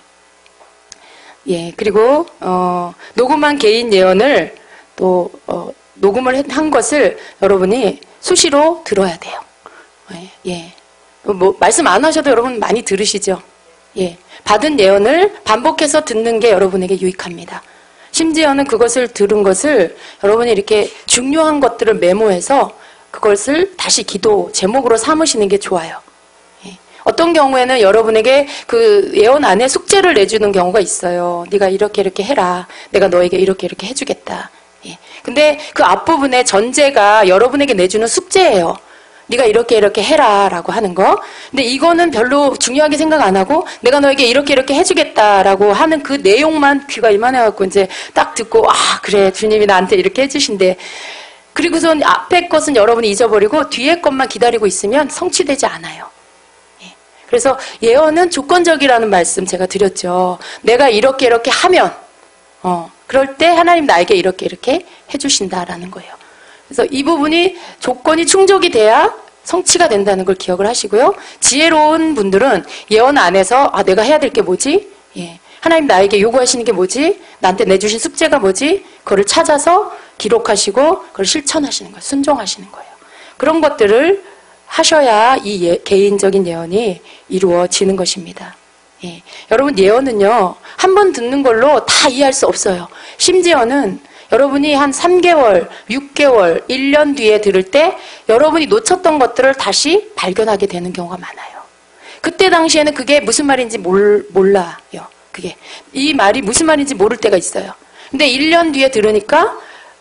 예, 그리고 어, 녹음한 개인 예언을 또 어, 녹음을 한 것을 여러분이 수시로 들어야 돼요. 예. 예. 뭐 말씀 안 하셔도 여러분 많이 들으시죠? 예. 받은 예언을 반복해서 듣는 게 여러분에게 유익합니다. 심지어는 그것을 들은 것을 여러분이 이렇게 중요한 것들을 메모해서 그것을 다시 기도 제목으로 삼으시는 게 좋아요. 예. 어떤 경우에는 여러분에게 그 예언 안에 숙제를 내주는 경우가 있어요. 네가 이렇게 이렇게 해라. 내가 너에게 이렇게 이렇게 해주겠다. 예. 근데 그 앞부분에 전제가 여러분에게 내주는 숙제예요. 네가 이렇게 이렇게 해라 라고 하는 거. 근데 이거는 별로 중요하게 생각 안 하고 내가 너에게 이렇게 이렇게 해주겠다라고 하는 그 내용만 귀가 이만해갖고 이제 딱 듣고 아 그래 주님이 나한테 이렇게 해주신대. 그리고선 앞에 것은 여러분이 잊어버리고 뒤에 것만 기다리고 있으면 성취되지 않아요. 예. 그래서 예언은 조건적이라는 말씀 제가 드렸죠. 내가 이렇게 이렇게 하면 어 그럴 때 하나님 나에게 이렇게 이렇게 해주신다라는 거예요. 그래서 이 부분이 조건이 충족이 돼야 성취가 된다는 걸 기억을 하시고요. 지혜로운 분들은 예언 안에서 아 내가 해야 될 게 뭐지? 예. 하나님 나에게 요구하시는 게 뭐지? 나한테 내주신 숙제가 뭐지? 그거를 찾아서 기록하시고 그걸 실천하시는 거예요. 순종하시는 거예요. 그런 것들을 하셔야 이 예, 개인적인 예언이 이루어지는 것입니다. 예. 여러분 예언은요. 한 번 듣는 걸로 다 이해할 수 없어요. 심지어는 여러분이 한 삼 개월, 육 개월, 일 년 뒤에 들을 때 여러분이 놓쳤던 것들을 다시 발견하게 되는 경우가 많아요. 그때 당시에는 그게 무슨 말인지 몰, 몰라요. 그게. 이 말이 무슨 말인지 모를 때가 있어요. 근데 일 년 뒤에 들으니까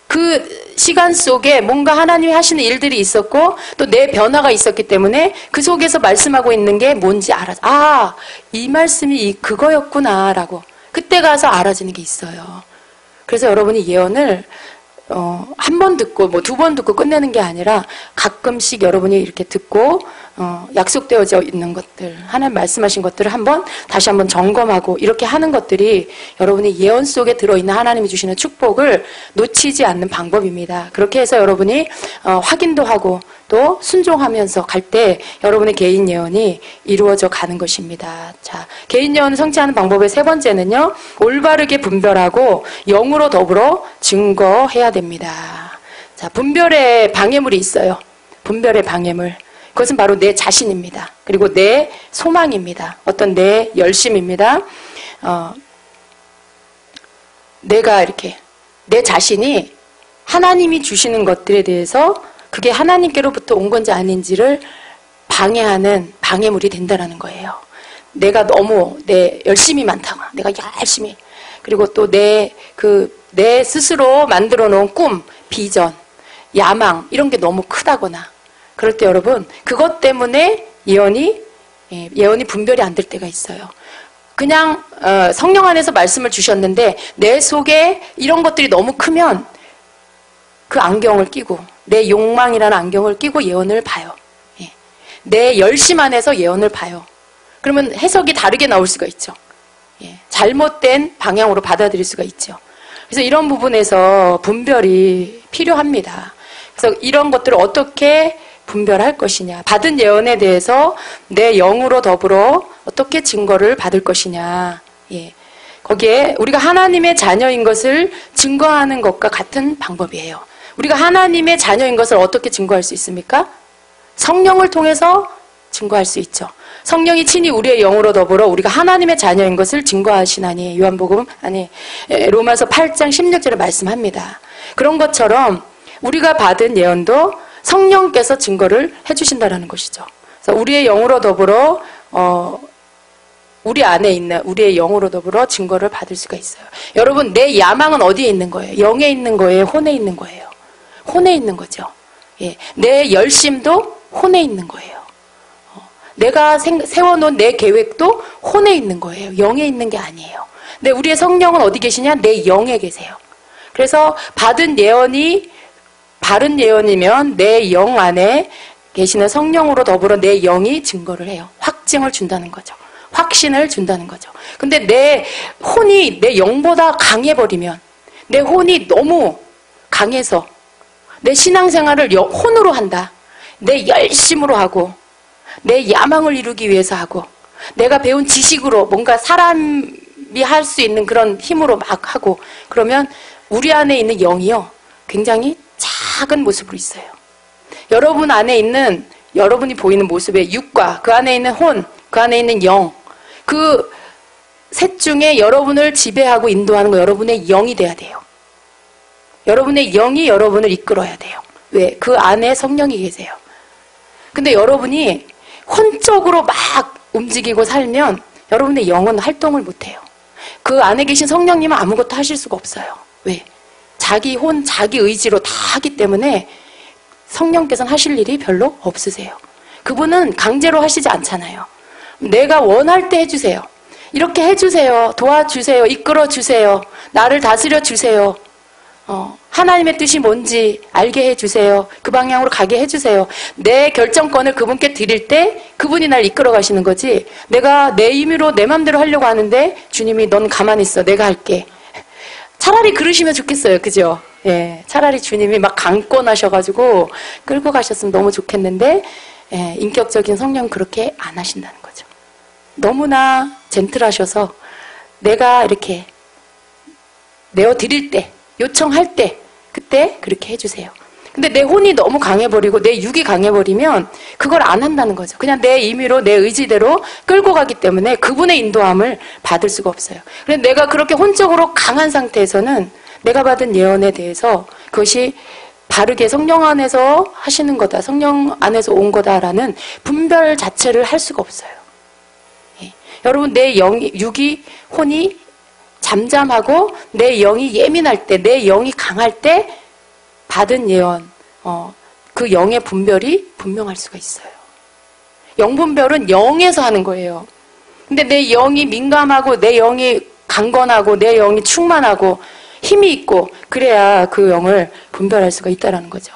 그 시간 속에 뭔가 하나님이 하시는 일들이 있었고 또 내 변화가 있었기 때문에 그 속에서 말씀하고 있는 게 뭔지 알아. 아, 이 말씀이 그거였구나 라고. 그때 가서 알아지는 게 있어요. 그래서 여러분이 예언을 어, 한 번 듣고 뭐 두 번 듣고 끝내는 게 아니라 가끔씩 여러분이 이렇게 듣고 어, 약속되어져 있는 것들, 하나님 말씀하신 것들을 한번 다시 한번 점검하고 이렇게 하는 것들이 여러분이 예언 속에 들어있는 하나님이 주시는 축복을 놓치지 않는 방법입니다. 그렇게 해서 여러분이 어, 확인도 하고 또 순종하면서 갈 때 여러분의 개인 예언이 이루어져 가는 것입니다. 자, 개인 예언을 성취하는 방법의 세 번째는요, 올바르게 분별하고 영으로 더불어 증거해야 됩니다. 자, 분별의 방해물이 있어요. 분별의 방해물. 그것은 바로 내 자신입니다. 그리고 내 소망입니다. 어떤 내 열심입니다. 어, 내가 이렇게 내 자신이 하나님이 주시는 것들에 대해서 그게 하나님께로부터 온 건지 아닌지를 방해하는 방해물이 된다는 거예요. 내가 너무 내 열심이 많다고, 내가 열심히, 그리고 또 내 그 내 스스로 만들어 놓은 꿈, 비전, 야망 이런 게 너무 크다거나 그럴 때 여러분 그것 때문에 예언이 예언이 분별이 안 될 때가 있어요. 그냥 어, 성령 안에서 말씀을 주셨는데 내 속에 이런 것들이 너무 크면 그 안경을 끼고 내 욕망이라는 안경을 끼고 예언을 봐요. 예. 내 열심 안에서 예언을 봐요. 그러면 해석이 다르게 나올 수가 있죠. 예. 잘못된 방향으로 받아들일 수가 있죠. 그래서 이런 부분에서 분별이 필요합니다. 그래서 이런 것들을 어떻게 분별할 것이냐, 받은 예언에 대해서 내 영으로 더불어 어떻게 증거를 받을 것이냐. 예. 거기에 우리가 하나님의 자녀인 것을 증거하는 것과 같은 방법이에요. 우리가 하나님의 자녀인 것을 어떻게 증거할 수 있습니까? 성령을 통해서 증거할 수 있죠. 성령이 친히 우리의 영으로 더불어 우리가 하나님의 자녀인 것을 증거하시나니 요한복음 아니 로마서 팔 장 십육 절에 말씀합니다. 그런 것처럼 우리가 받은 예언도 성령께서 증거를 해주신다라는 것이죠. 그래서 우리의 영으로 더불어 어, 우리 안에 있는 우리의 영으로 더불어 증거를 받을 수가 있어요. 여러분, 내 야망은 어디에 있는 거예요? 영에 있는 거예요? 혼에 있는 거예요? 혼에 있는 거죠. 예, 내 열심도 혼에 있는 거예요. 어, 내가 생, 세워놓은 내 계획도 혼에 있는 거예요. 영에 있는 게 아니에요. 근데 우리의 성령은 어디 계시냐? 내 영에 계세요. 그래서 받은 예언이 바른 예언이면 내 영 안에 계시는 성령으로 더불어 내 영이 증거를 해요. 확증을 준다는 거죠. 확신을 준다는 거죠. 근데 내 혼이 내 영보다 강해버리면, 내 혼이 너무 강해서 내 신앙생활을 혼으로 한다. 내 열심으로 하고 내 야망을 이루기 위해서 하고 내가 배운 지식으로 뭔가 사람이 할 수 있는 그런 힘으로 막 하고 그러면 우리 안에 있는 영이요 굉장히 작은 모습으로 있어요. 여러분 안에 있는 여러분이 보이는 모습의 육과 그 안에 있는 혼, 그 안에 있는 영, 그 셋 중에 여러분을 지배하고 인도하는 거 여러분의 영이 돼야 돼요. 여러분의 영이 여러분을 이끌어야 돼요. 왜? 그 안에 성령이 계세요. 근데 여러분이 혼적으로 막 움직이고 살면 여러분의 영은 활동을 못해요. 그 안에 계신 성령님은 아무것도 하실 수가 없어요. 왜? 자기 혼, 자기 의지로 다 하기 때문에 성령께서는 하실 일이 별로 없으세요. 그분은 강제로 하시지 않잖아요. 내가 원할 때 해주세요. 이렇게 해주세요. 도와주세요. 이끌어주세요. 나를 다스려주세요. 어, 하나님의 뜻이 뭔지 알게 해주세요. 그 방향으로 가게 해주세요. 내 결정권을 그분께 드릴 때 그분이 날 이끌어 가시는 거지, 내가 내 임의로 내 맘대로 하려고 하는데 주님이 넌 가만히 있어. 내가 할게. 차라리 그러시면 좋겠어요. 그죠? 예, 차라리 주님이 막 강권하셔가지고 끌고 가셨으면 너무 좋겠는데, 예, 인격적인 성령 그렇게 안 하신다는 거죠. 너무나 젠틀하셔서 내가 이렇게 내어드릴 때, 요청할 때 그때 그렇게 해주세요. 근데 내 혼이 너무 강해버리고 내 육이 강해버리면 그걸 안 한다는 거죠. 그냥 내 임의로 내 의지대로 끌고 가기 때문에 그분의 인도함을 받을 수가 없어요. 그래서 내가 그렇게 혼적으로 강한 상태에서는 내가 받은 예언에 대해서 그것이 바르게 성령 안에서 하시는 거다, 성령 안에서 온 거다라는 분별 자체를 할 수가 없어요. 예. 여러분, 내 영이, 육이, 혼이 잠잠하고 내 영이 예민할 때, 내 영이 강할 때 받은 예언, 어, 그 영의 분별이 분명할 수가 있어요. 영분별은 영에서 하는 거예요. 근데 내 영이 민감하고 내 영이 강건하고 내 영이 충만하고 힘이 있고 그래야 그 영을 분별할 수가 있다라는 거죠.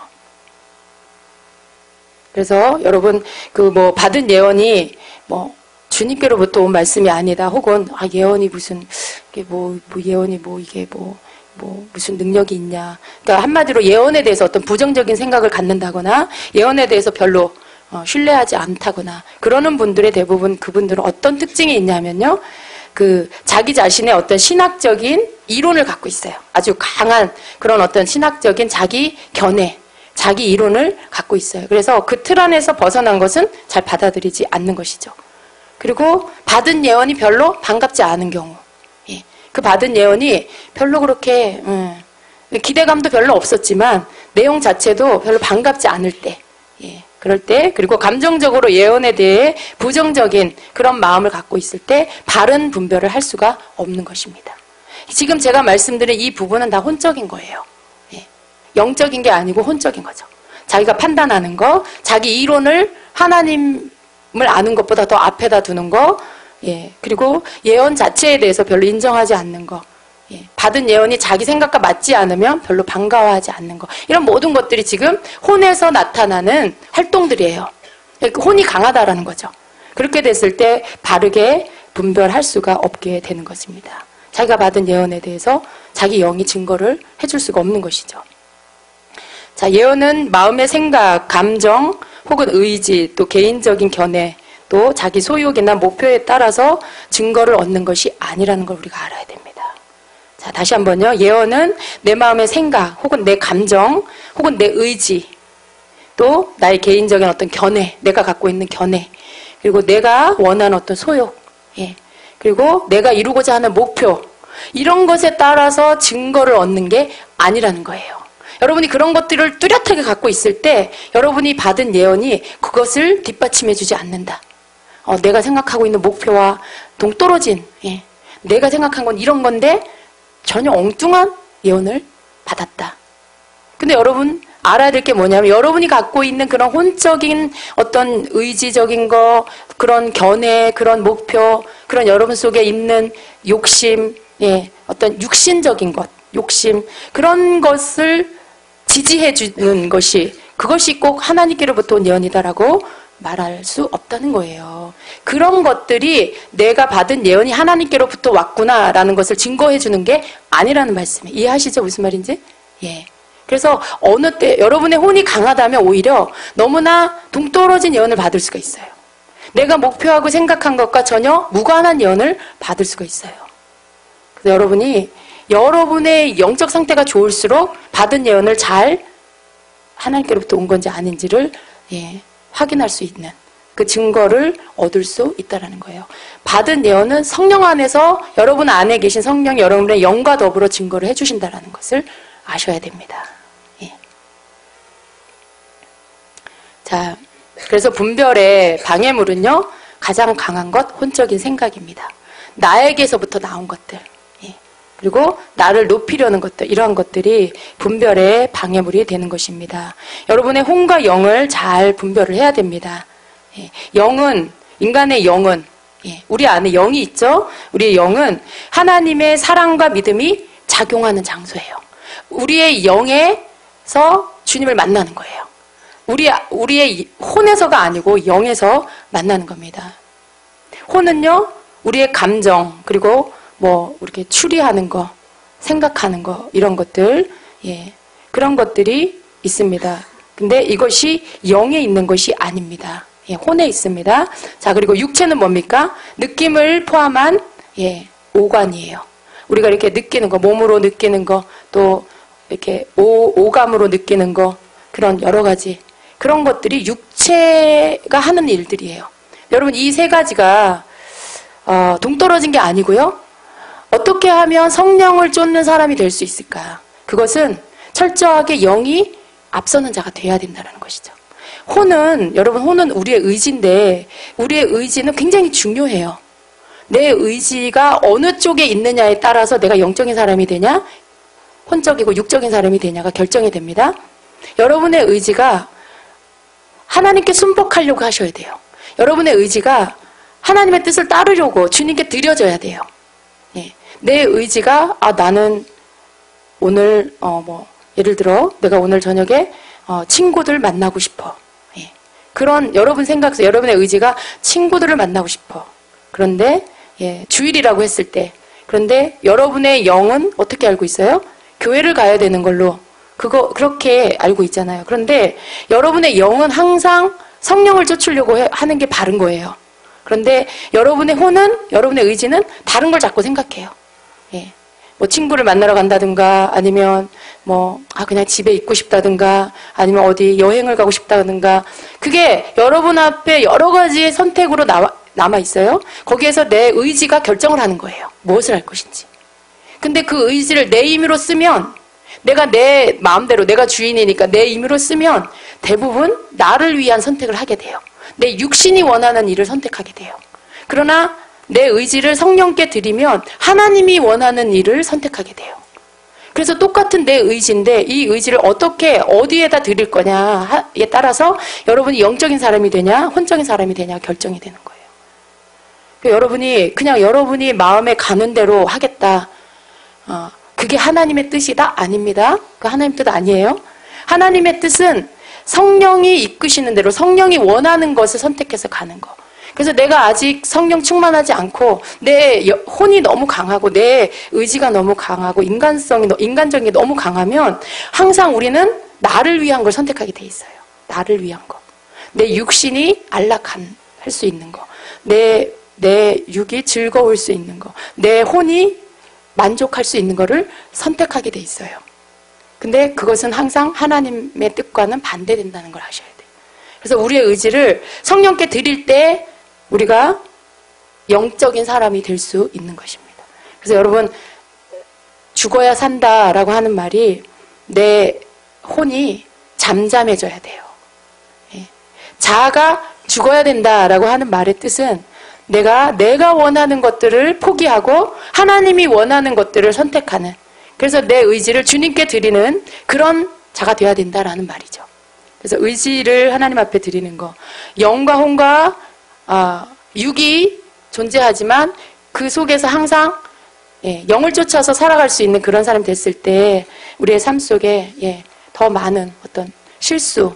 그래서 여러분, 그 뭐 받은 예언이 뭐 주님께로부터 온 말씀이 아니다, 혹은 아 예언이 무슨 이게 뭐, 뭐 예언이 뭐 이게 뭐 뭐 무슨 능력이 있냐, 그러니까 한마디로 예언에 대해서 어떤 부정적인 생각을 갖는다거나 예언에 대해서 별로 어, 신뢰하지 않다거나 그러는 분들의 대부분, 그분들은 어떤 특징이 있냐면요, 그 자기 자신의 어떤 신학적인 이론을 갖고 있어요. 아주 강한 그런 어떤 신학적인 자기 견해, 자기 이론을 갖고 있어요. 그래서 그 틀 안에서 벗어난 것은 잘 받아들이지 않는 것이죠. 그리고 받은 예언이 별로 반갑지 않은 경우, 예. 그 받은 예언이 별로 그렇게 음, 기대감도 별로 없었지만 내용 자체도 별로 반갑지 않을 때, 예. 그럴 때, 그리고 감정적으로 예언에 대해 부정적인 그런 마음을 갖고 있을 때 바른 분별을 할 수가 없는 것입니다. 지금 제가 말씀드린 이 부분은 다 혼적인 거예요. 예. 영적인 게 아니고 혼적인 거죠. 자기가 판단하는 거, 자기 이론을 하나님을 아는 것보다 더 앞에다 두는 거, 예. 그리고 예언 자체에 대해서 별로 인정하지 않는 거, 예. 받은 예언이 자기 생각과 맞지 않으면 별로 반가워하지 않는 거, 이런 모든 것들이 지금 혼에서 나타나는 활동들이에요. 혼이 강하다라는 거죠. 그렇게 됐을 때 바르게 분별할 수가 없게 되는 것입니다. 자기가 받은 예언에 대해서 자기 영이 증거를 해줄 수가 없는 것이죠. 자, 예언은 마음의 생각, 감정, 혹은 의지, 또 개인적인 견해, 또 자기 소욕이나 목표에 따라서 증거를 얻는 것이 아니라는 걸 우리가 알아야 됩니다. 자, 다시 한번요. 예언은 내 마음의 생각, 혹은 내 감정, 혹은 내 의지, 또 나의 개인적인 어떤 견해, 내가 갖고 있는 견해, 그리고 내가 원하는 어떤 소욕, 예. 그리고 내가 이루고자 하는 목표, 이런 것에 따라서 증거를 얻는 게 아니라는 거예요. 여러분이 그런 것들을 뚜렷하게 갖고 있을 때 여러분이 받은 예언이 그것을 뒷받침해 주지 않는다. 어, 내가 생각하고 있는 목표와 동떨어진, 예. 내가 생각한 건 이런 건데 전혀 엉뚱한 예언을 받았다. 근데 여러분 알아야 될 게 뭐냐면 여러분이 갖고 있는 그런 혼적인 어떤 의지적인 거, 그런 견해, 그런 목표, 그런 여러분 속에 있는 욕심, 예, 어떤 육신적인 것, 욕심, 그런 것을 지지해 주는 것이, 그것이 꼭 하나님께로부터 온 예언이다라고 말할 수 없다는 거예요. 그런 것들이 내가 받은 예언이 하나님께로부터 왔구나라는 것을 증거해 주는 게 아니라는 말씀이에요. 이해하시죠? 무슨 말인지? 예. 그래서 어느 때 여러분의 혼이 강하다면 오히려 너무나 동떨어진 예언을 받을 수가 있어요. 내가 목표하고 생각한 것과 전혀 무관한 예언을 받을 수가 있어요. 그래서 여러분이 여러분의 영적 상태가 좋을수록 받은 예언을 잘 하나님께로부터 온 건지 아닌지를, 예, 확인할 수 있는 그 증거를 얻을 수 있다는 거예요. 받은 예언은 성령 안에서 여러분 안에 계신 성령이 여러분의 영과 더불어 증거를 해주신다는 것을 아셔야 됩니다. 예. 자, 그래서 분별의 방해물은요, 가장 강한 것, 혼적인 생각입니다. 나에게서부터 나온 것들, 예. 그리고 나를 높이려는 것들, 이러한 것들이 분별의 방해물이 되는 것입니다. 여러분의 혼과 영을 잘 분별을 해야 됩니다. 예. 영은, 인간의 영은, 예. 우리 안에 영이 있죠? 우리의 영은 하나님의 사랑과 믿음이 작용하는 장소예요. 우리의 영에서 주님을 만나는 거예요. 우리, 우리의 혼에서가 아니고 영에서 만나는 겁니다. 혼은요, 우리의 감정, 그리고 뭐, 이렇게 추리하는 거, 생각하는 거, 이런 것들, 예, 그런 것들이 있습니다. 근데 이것이 영에 있는 것이 아닙니다. 예, 혼에 있습니다. 자, 그리고 육체는 뭡니까? 느낌을 포함한, 예, 오관이에요. 우리가 이렇게 느끼는 거, 몸으로 느끼는 거, 또 이렇게 오, 오감으로 느끼는 거, 그런 여러 가지, 그런 것들이 육체가 하는 일들이에요. 여러분, 이 세 가지가 어, 동떨어진 게 아니고요. 어떻게 하면 성령을 쫓는 사람이 될 수 있을까? 그것은 철저하게 영이 앞서는 자가 돼야 된다는 것이죠. 혼은, 여러분, 혼은 우리의 의지인데 우리의 의지는 굉장히 중요해요. 내 의지가 어느 쪽에 있느냐에 따라서 내가 영적인 사람이 되냐, 혼적이고 육적인 사람이 되냐가 결정이 됩니다. 여러분의 의지가 하나님께 순복하려고 하셔야 돼요. 여러분의 의지가 하나님의 뜻을 따르려고 주님께 드려져야 돼요. 예. 내 의지가, 아, 나는 오늘, 어, 뭐, 예를 들어, 내가 오늘 저녁에, 어, 친구들 만나고 싶어. 예. 그런 여러분 생각에서 여러분의 의지가 친구들을 만나고 싶어. 그런데, 예, 주일이라고 했을 때, 그런데 여러분의 영은 어떻게 알고 있어요? 교회를 가야 되는 걸로, 그거, 그렇게 알고 있잖아요. 그런데 여러분의 영은 항상 성령을 쫓으려고 해, 하는 게 바른 거예요. 그런데 여러분의 혼은, 여러분의 의지는 다른 걸 자꾸 생각해요. 예. 뭐 친구를 만나러 간다든가, 아니면 뭐, 아, 그냥 집에 있고 싶다든가, 아니면 어디 여행을 가고 싶다든가, 그게 여러분 앞에 여러 가지의 선택으로 나와, 남아 있어요. 거기에서 내 의지가 결정을 하는 거예요. 무엇을 할 것인지. 근데 그 의지를 내 임의로 쓰면, 내가 내 마음대로, 내가 주인이니까 내 임의로 쓰면 대부분 나를 위한 선택을 하게 돼요. 내 육신이 원하는 일을 선택하게 돼요. 그러나 내 의지를 성령께 드리면 하나님이 원하는 일을 선택하게 돼요. 그래서 똑같은 내 의지인데 이 의지를 어떻게, 어디에다 드릴 거냐에 따라서 여러분이 영적인 사람이 되냐, 혼적인 사람이 되냐 결정이 되는 거예요. 그러니까 여러분이 그냥 여러분이 마음에 가는 대로 하겠다. 어, 그게 하나님의 뜻이다? 아닙니다. 그 하나님 뜻 아니에요. 하나님의 뜻은 성령이 이끄시는 대로 성령이 원하는 것을 선택해서 가는 거. 그래서 내가 아직 성령 충만하지 않고 내 혼이 너무 강하고 내 의지가 너무 강하고 인간성이, 인간적인 게 너무 강하면 항상 우리는 나를 위한 걸 선택하게 돼 있어요. 나를 위한 거. 내 육신이 안락한, 할 수 있는 거. 내, 내 육이 즐거울 수 있는 거. 내 혼이 만족할 수 있는 거를 선택하게 돼 있어요. 근데 그것은 항상 하나님의 뜻과는 반대된다는 걸 아셔야 돼요. 그래서 우리의 의지를 성령께 드릴 때 우리가 영적인 사람이 될 수 있는 것입니다. 그래서 여러분, 죽어야 산다라고 하는 말이 내 혼이 잠잠해져야 돼요. 예. 자아가 죽어야 된다라고 하는 말의 뜻은 내가 내가 원하는 것들을 포기하고 하나님이 원하는 것들을 선택하는, 그래서 내 의지를 주님께 드리는 그런 자가 되어야 된다라는 말이죠. 그래서 의지를 하나님 앞에 드리는 거, 영과 혼과 아, 육이 존재하지만 그 속에서 항상 예, 영을 쫓아서 살아갈 수 있는 그런 사람이 됐을 때 우리의 삶 속에 예, 더 많은 어떤 실수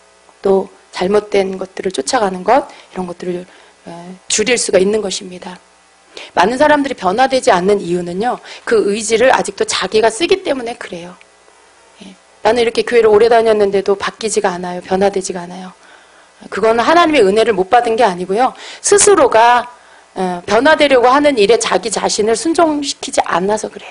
또 잘못된 것들을 쫓아가는 것, 이런 것들을 예, 줄일 수가 있는 것입니다. 많은 사람들이 변화되지 않는 이유는요, 그 의지를 아직도 자기가 쓰기 때문에 그래요. 예, 나는 이렇게 교회를 오래 다녔는데도 바뀌지가 않아요. 변화되지가 않아요. 그거는 하나님의 은혜를 못 받은 게 아니고요, 스스로가 어, 변화되려고 하는 일에 자기 자신을 순종시키지 않아서 그래요.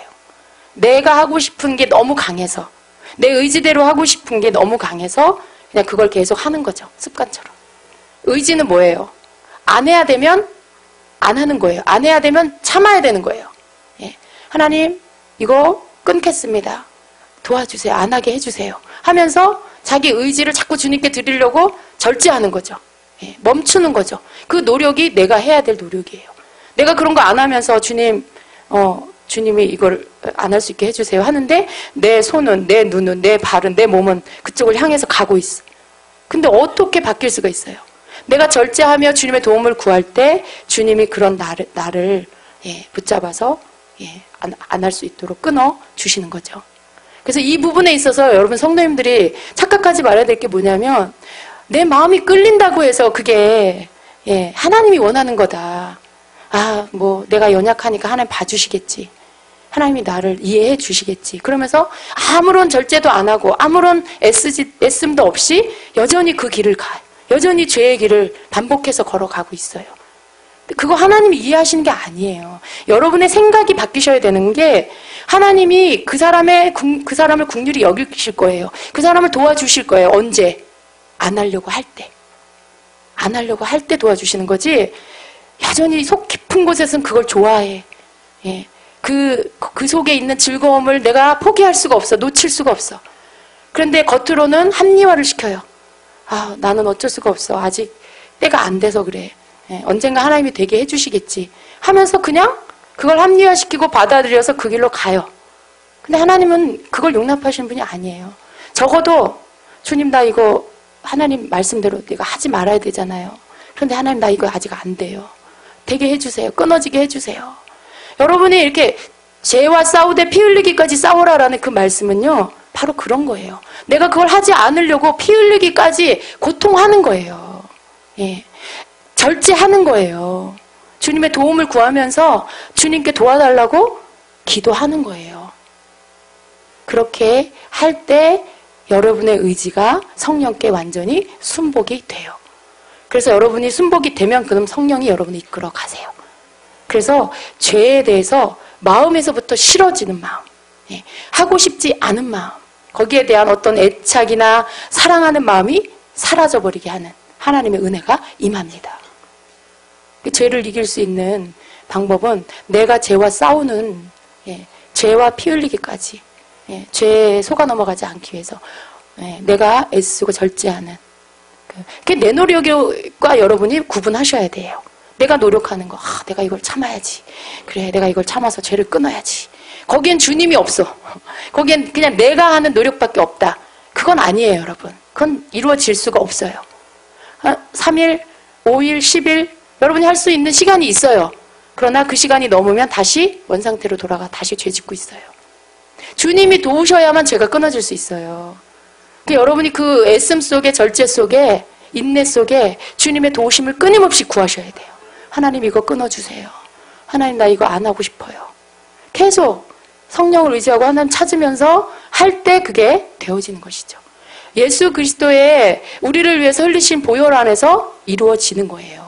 내가 하고 싶은 게 너무 강해서, 내 의지대로 하고 싶은 게 너무 강해서 그냥 그걸 계속 하는 거죠. 습관처럼. 의지는 뭐예요? 안 해야 되면 안 하는 거예요. 안 해야 되면 참아야 되는 거예요. 예. 하나님, 이거 끊겠습니다. 도와주세요. 안 하게 해주세요. 하면서 자기 의지를 자꾸 주님께 드리려고 절제하는 거죠. 예, 멈추는 거죠. 그 노력이 내가 해야 될 노력이에요. 내가 그런 거 안 하면서 주님, 어, 주님이 이걸 안 할 수 있게 해주세요 하는데 내 손은, 내 눈은, 내 발은, 내 몸은 그쪽을 향해서 가고 있어. 근데 어떻게 바뀔 수가 있어요? 내가 절제하며 주님의 도움을 구할 때 주님이 그런 나를, 나를 예, 붙잡아서 예, 안, 안 할 수 있도록 끊어 주시는 거죠. 그래서 이 부분에 있어서 여러분 성도님들이 착각하지 말아야 될 게 뭐냐면, 내 마음이 끌린다고 해서 그게 예, 하나님이 원하는 거다. 아, 뭐 내가 연약하니까 하나님 봐주시겠지. 하나님이 나를 이해해 주시겠지. 그러면서 아무런 절제도 안 하고 아무런 애쓰지, 애씀도 없이 여전히 그 길을 가요. 여전히 죄의 길을 반복해서 걸어가고 있어요. 그거 하나님이 이해하시는 게 아니에요. 여러분의 생각이 바뀌셔야 되는 게, 하나님이 그 사람의 그 사람을 긍휼히 여기실 거예요. 그 사람을 도와주실 거예요. 언제? 안 하려고 할 때. 안 하려고 할 때 도와주시는 거지, 여전히 속 깊은 곳에서는 그걸 좋아해. 예. 그, 그 속에 있는 즐거움을 내가 포기할 수가 없어. 놓칠 수가 없어. 그런데 겉으로는 합리화를 시켜요. 아, 나는 어쩔 수가 없어. 아직 때가 안 돼서 그래. 예, 언젠가 하나님이 되게 해주시겠지 하면서 그냥 그걸 합리화시키고 받아들여서 그 길로 가요. 근데 하나님은 그걸 용납하시는 분이 아니에요. 적어도 주님, 나 이거 하나님 말씀대로 내가 하지 말아야 되잖아요. 그런데 하나님, 나 이거 아직 안 돼요. 되게 해주세요. 끊어지게 해주세요. 여러분이 이렇게 죄와 싸우되 피 흘리기까지 싸우라라는 그 말씀은요, 바로 그런 거예요. 내가 그걸 하지 않으려고 피 흘리기까지 고통하는 거예요. 예. 절제하는 거예요. 주님의 도움을 구하면서 주님께 도와달라고 기도하는 거예요. 그렇게 할 때 여러분의 의지가 성령께 완전히 순복이 돼요. 그래서 여러분이 순복이 되면 그럼 성령이 여러분을 이끌어 가세요. 그래서 죄에 대해서 마음에서부터 싫어지는 마음, 예, 하고 싶지 않은 마음, 거기에 대한 어떤 애착이나 사랑하는 마음이 사라져버리게 하는 하나님의 은혜가 임합니다. 죄를 이길 수 있는 방법은 내가 죄와 싸우는, 예, 죄와 피 흘리기까지, 예, 죄에 속아 넘어가지 않기 위해서, 예, 내가 애쓰고 절제하는, 그, 내 노력과 여러분이 구분하셔야 돼요. 내가 노력하는 거, 아, 내가 이걸 참아야지. 그래, 내가 이걸 참아서 죄를 끊어야지. 거기엔 주님이 없어. 거기엔 그냥 내가 하는 노력밖에 없다. 그건 아니에요, 여러분. 그건 이루어질 수가 없어요. 삼 일, 오 일, 십 일, 여러분이 할 수 있는 시간이 있어요. 그러나 그 시간이 넘으면 다시 원상태로 돌아가 다시 죄 짓고 있어요. 주님이 도우셔야만 죄가 끊어질 수 있어요. 그러니까 여러분이 그 애씀 속에, 절제 속에, 인내 속에 주님의 도우심을 끊임없이 구하셔야 돼요. 하나님, 이거 끊어주세요. 하나님, 나 이거 안 하고 싶어요. 계속 성령을 의지하고 하나님 찾으면서 할 때 그게 되어지는 것이죠. 예수 그리스도의 우리를 위해서 흘리신 보혈 안에서 이루어지는 거예요.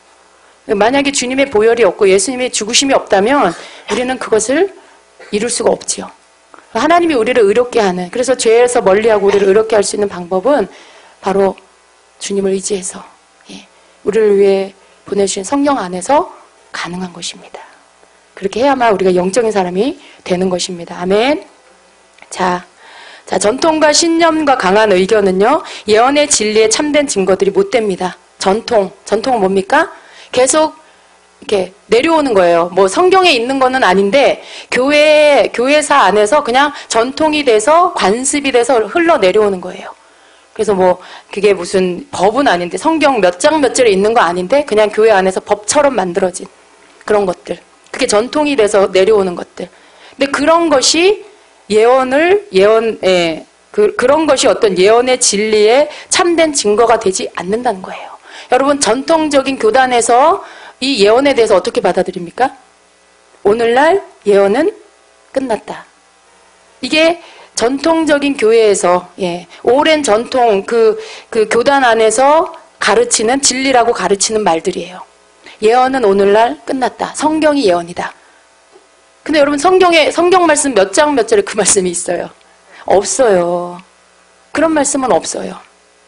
만약에 주님의 보혈이 없고 예수님의 죽으심이 없다면 우리는 그것을 이룰 수가 없지요. 하나님이 우리를 의롭게 하는, 그래서 죄에서 멀리하고 우리를 의롭게 할 수 있는 방법은 바로 주님을 의지해서, 예, 우리를 위해 보내주신 성령 안에서 가능한 것입니다. 그렇게 해야만 우리가 영적인 사람이 되는 것입니다. 아멘. 자, 자, 전통과 신념과 강한 의견은요, 예언의 진리에 참된 증거들이 못 됩니다. 전통, 전통은 뭡니까? 계속 이렇게 내려오는 거예요. 뭐 성경에 있는 거는 아닌데 교회 교회사 안에서 그냥 전통이 돼서 관습이 돼서 흘러 내려오는 거예요. 그래서 뭐 그게 무슨 법은 아닌데 성경 몇 장 몇 절에 있는 거 아닌데 그냥 교회 안에서 법처럼 만들어진 그런 것들. 그게 전통이 돼서 내려오는 것들. 근데 그런 것이 예언을 예언에 그 그런 것이 어떤 예언의 진리에 참된 증거가 되지 않는다는 거예요. 여러분, 전통적인 교단에서 이 예언에 대해서 어떻게 받아들입니까? 오늘날 예언은 끝났다. 이게 전통적인 교회에서, 예, 오랜 전통, 그, 그 교단 안에서 가르치는, 진리라고 가르치는 말들이에요. 예언은 오늘날 끝났다. 성경이 예언이다. 근데 여러분, 성경에, 성경 말씀 몇 장 몇 절에 그 말씀이 있어요? 없어요. 그런 말씀은 없어요.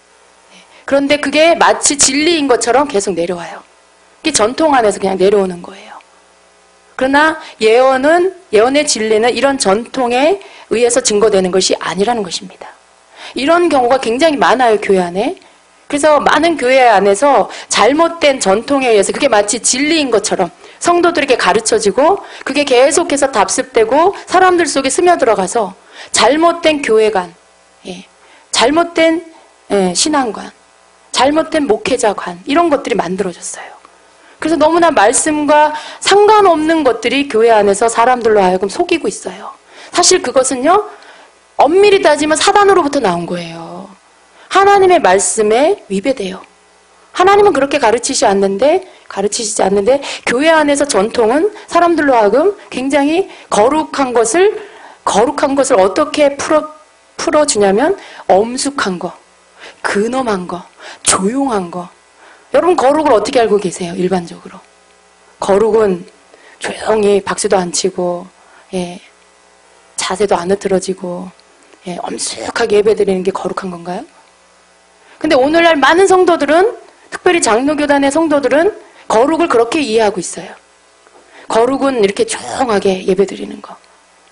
그런데 그게 마치 진리인 것처럼 계속 내려와요. 이게 전통 안에서 그냥 내려오는 거예요. 그러나 예언은, 예언의 진리는 이런 전통에 의해서 증거되는 것이 아니라는 것입니다. 이런 경우가 굉장히 많아요, 교회 안에. 그래서 많은 교회 안에서 잘못된 전통에 의해서 그게 마치 진리인 것처럼 성도들에게 가르쳐지고 그게 계속해서 답습되고 사람들 속에 스며들어가서 잘못된 교회관, 예, 잘못된 예, 신앙관, 잘못된 목회자관, 이런 것들이 만들어졌어요. 그래서 너무나 말씀과 상관없는 것들이 교회 안에서 사람들로 하여금 속이고 있어요. 사실 그것은요, 엄밀히 따지면 사단으로부터 나온 거예요. 하나님의 말씀에 위배돼요. 하나님은 그렇게 가르치지 않는데, 가르치시지 않는데, 교회 안에서 전통은 사람들로 하여금 굉장히 거룩한 것을, 거룩한 것을 어떻게 풀어, 풀어주냐면, 엄숙한 거, 근엄한 거, 조용한 거. 여러분, 거룩을 어떻게 알고 계세요? 일반적으로. 거룩은 조용히 박수도 안 치고, 예, 자세도 안 흐트러지고, 예, 엄숙하게 예배드리는 게 거룩한 건가요? 근데 오늘날 많은 성도들은, 특별히 장로교단의 성도들은 거룩을 그렇게 이해하고 있어요. 거룩은 이렇게 조용하게 예배드리는 거.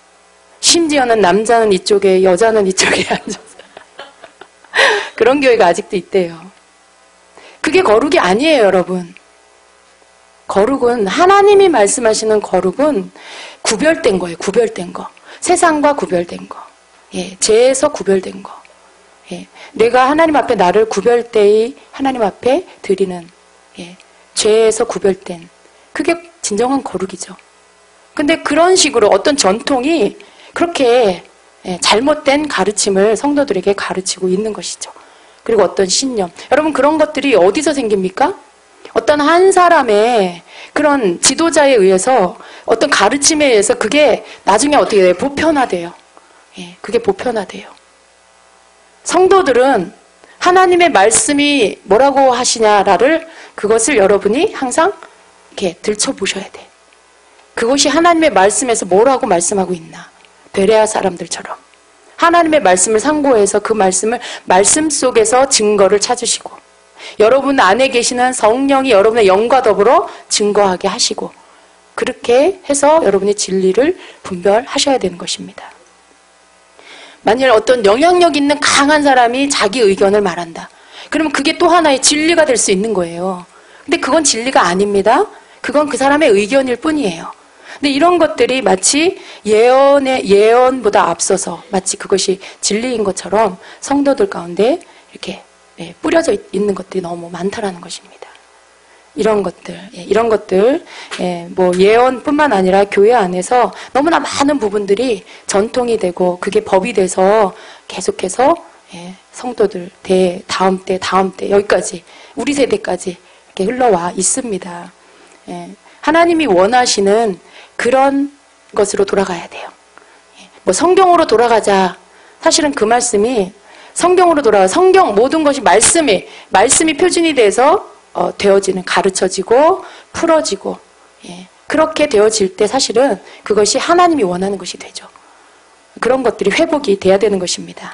심지어는 남자는 이쪽에, 여자는 이쪽에 앉아서. 그런 교회가 아직도 있대요. 그게 거룩이 아니에요, 여러분. 거룩은, 하나님이 말씀하시는 거룩은 구별된 거예요, 구별된 거. 세상과 구별된 거. 예, 죄에서 구별된 거. 예, 내가 하나님 앞에 나를 구별되이 하나님 앞에 드리는, 예, 죄에서 구별된, 그게 진정한 거룩이죠. 근데 그런 식으로 어떤 전통이 그렇게, 예, 잘못된 가르침을 성도들에게 가르치고 있는 것이죠. 그리고 어떤 신념. 여러분, 그런 것들이 어디서 생깁니까? 어떤 한 사람의 그런 지도자에 의해서, 어떤 가르침에 의해서 그게 나중에 어떻게 돼요? 보편화돼요. 예, 그게 보편화돼요. 성도들은 하나님의 말씀이 뭐라고 하시냐를, 그것을 여러분이 항상 이렇게 들춰보셔야 돼. 그것이 하나님의 말씀에서 뭐라고 말씀하고 있나. 베레아 사람들처럼. 하나님의 말씀을 상고해서 그 말씀을 말씀 속에서 증거를 찾으시고, 여러분 안에 계시는 성령이 여러분의 영과 더불어 증거하게 하시고, 그렇게 해서 여러분이 진리를 분별하셔야 되는 것입니다. 만일 어떤 영향력 있는 강한 사람이 자기 의견을 말한다. 그러면 그게 또 하나의 진리가 될 수 있는 거예요. 근데 그건 진리가 아닙니다. 그건 그 사람의 의견일 뿐이에요. 근데 이런 것들이 마치 예언의, 예언보다 앞서서 마치 그것이 진리인 것처럼 성도들 가운데 이렇게, 예, 뿌려져 있는 것들이 너무 많다라는 것입니다. 이런 것들, 예, 이런 것들, 예, 뭐 예언뿐만 아니라 교회 안에서 너무나 많은 부분들이 전통이 되고 그게 법이 돼서 계속해서, 예, 성도들 대 다음 때 다음 때 여기까지 우리 세대까지 이렇게 흘러와 있습니다. 예, 하나님이 원하시는 그런 것으로 돌아가야 돼요. 뭐 성경으로 돌아가자. 사실은 그 말씀이 성경으로 돌아가, 성경 모든 것이 말씀이 말씀이 표준이 돼서 어, 되어지는, 가르쳐지고 풀어지고, 예, 그렇게 되어질 때 사실은 그것이 하나님이 원하는 것이 되죠. 그런 것들이 회복이 돼야 되는 것입니다.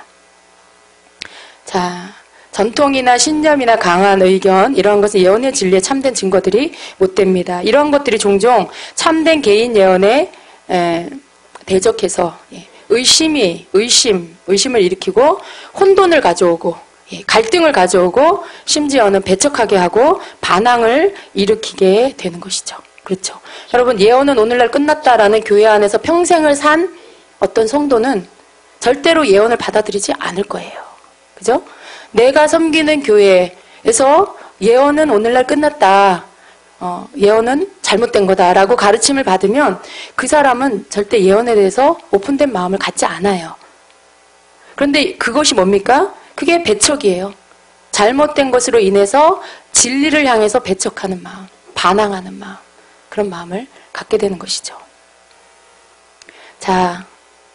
자, 전통이나 신념이나 강한 의견, 이런 것은 예언의 진리에 참된 증거들이 못 됩니다. 이런 것들이 종종 참된 개인 예언에 에, 대적해서 예, 의심이 의심 의심을 일으키고 혼돈을 가져오고 예, 갈등을 가져오고 심지어는 배척하게 하고 반항을 일으키게 되는 것이죠. 그렇죠. 여러분, 예언은 오늘날 끝났다라는 교회 안에서 평생을 산 어떤 성도는 절대로 예언을 받아들이지 않을 거예요. 그죠? 내가 섬기는 교회에서 예언은 오늘날 끝났다. 어, 예언은 잘못된 거다라고 가르침을 받으면 그 사람은 절대 예언에 대해서 오픈된 마음을 갖지 않아요. 그런데 그것이 뭡니까? 그게 배척이에요. 잘못된 것으로 인해서 진리를 향해서 배척하는 마음, 반항하는 마음, 그런 마음을 갖게 되는 것이죠. 자,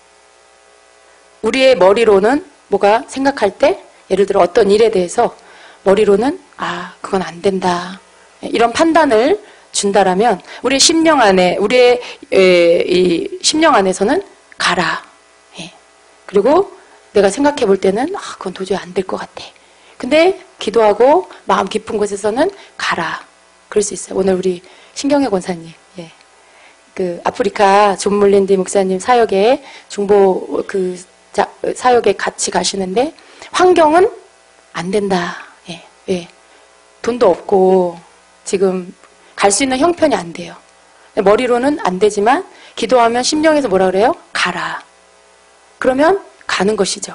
우리의 머리로는 뭐가 생각할 때, 예를 들어 어떤 일에 대해서 머리로는 아, 그건 안 된다, 이런 판단을 준다라면 우리의 심령 안에, 우리의 에, 이 심령 안에서는 가라. 예. 그리고 내가 생각해 볼 때는 아, 그건 도저히 안 될 것 같아. 근데 기도하고 마음 깊은 곳에서는 가라. 그럴 수 있어요. 오늘 우리 신경애 권사님, 예. 그 아프리카 존 물린디 목사님 사역에 중보 그 자, 사역에 같이 가시는데 환경은 안 된다. 예. 예. 돈도 없고 지금 갈 수 있는 형편이 안 돼요. 머리로는 안 되지만 기도하면 심령에서 뭐라 그래요? 가라. 그러면 가는 것이죠.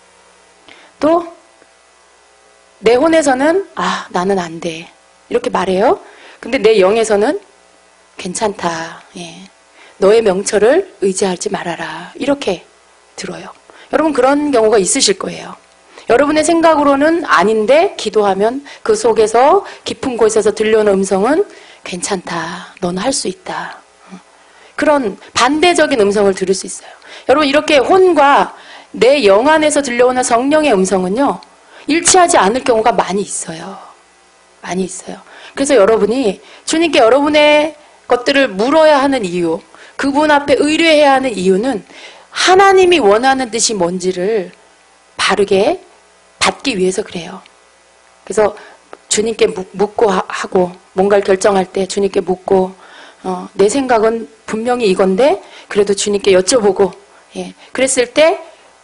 또 내 혼에서는 아, 나는 안 돼. 이렇게 말해요. 근데 내 영에서는 괜찮다. 예. 너의 명철을 의지하지 말아라. 이렇게 들어요. 여러분, 그런 경우가 있으실 거예요. 여러분의 생각으로는 아닌데 기도하면 그 속에서 깊은 곳에서 들려오는 음성은 괜찮다. 너는 할 수 있다. 그런 반대적인 음성을 들을 수 있어요. 여러분, 이렇게 혼과 내 영 안에서 들려오는 성령의 음성은요, 일치하지 않을 경우가 많이 있어요. 많이 있어요. 그래서 여러분이 주님께 여러분의 것들을 물어야 하는 이유, 그분 앞에 의뢰해야 하는 이유는 하나님이 원하는 뜻이 뭔지를 바르게 받기 위해서 그래요. 그래서 주님께 묻고 하고, 뭔가를 결정할 때 주님께 묻고, 어, 내 생각은 분명히 이건데 그래도 주님께 여쭤보고, 예, 그랬을 때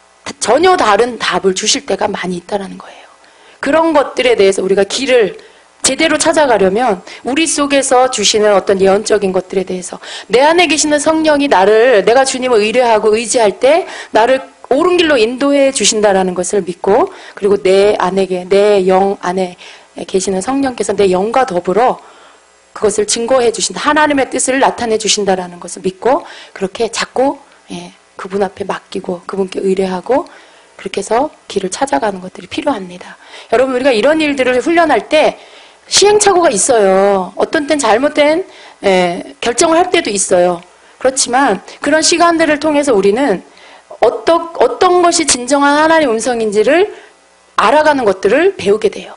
전혀 다른 답을 주실 때가 많이 있다는 거예요. 그런 것들에 대해서 우리가 길을 제대로 찾아가려면 우리 속에서 주시는 어떤 예언적인 것들에 대해서, 내 안에 계시는 성령이 나를, 내가 주님을 의뢰하고 의지할 때 나를 옳은 길로 인도해 주신다라는 것을 믿고, 그리고 내 안에, 내 영 안에 계시는 성령께서 내 영과 더불어 그것을 증거해 주신다, 하나님의 뜻을 나타내 주신다라는 것을 믿고, 그렇게 자꾸 예, 그분 앞에 맡기고 그분께 의뢰하고 그렇게 해서 길을 찾아가는 것들이 필요합니다. 여러분, 우리가 이런 일들을 훈련할 때 시행착오가 있어요. 어떤 땐 잘못된 예, 결정을 할 때도 있어요. 그렇지만 그런 시간들을 통해서 우리는 어떤, 어떤 것이 진정한 하나님의 음성인지를 알아가는 것들을 배우게 돼요.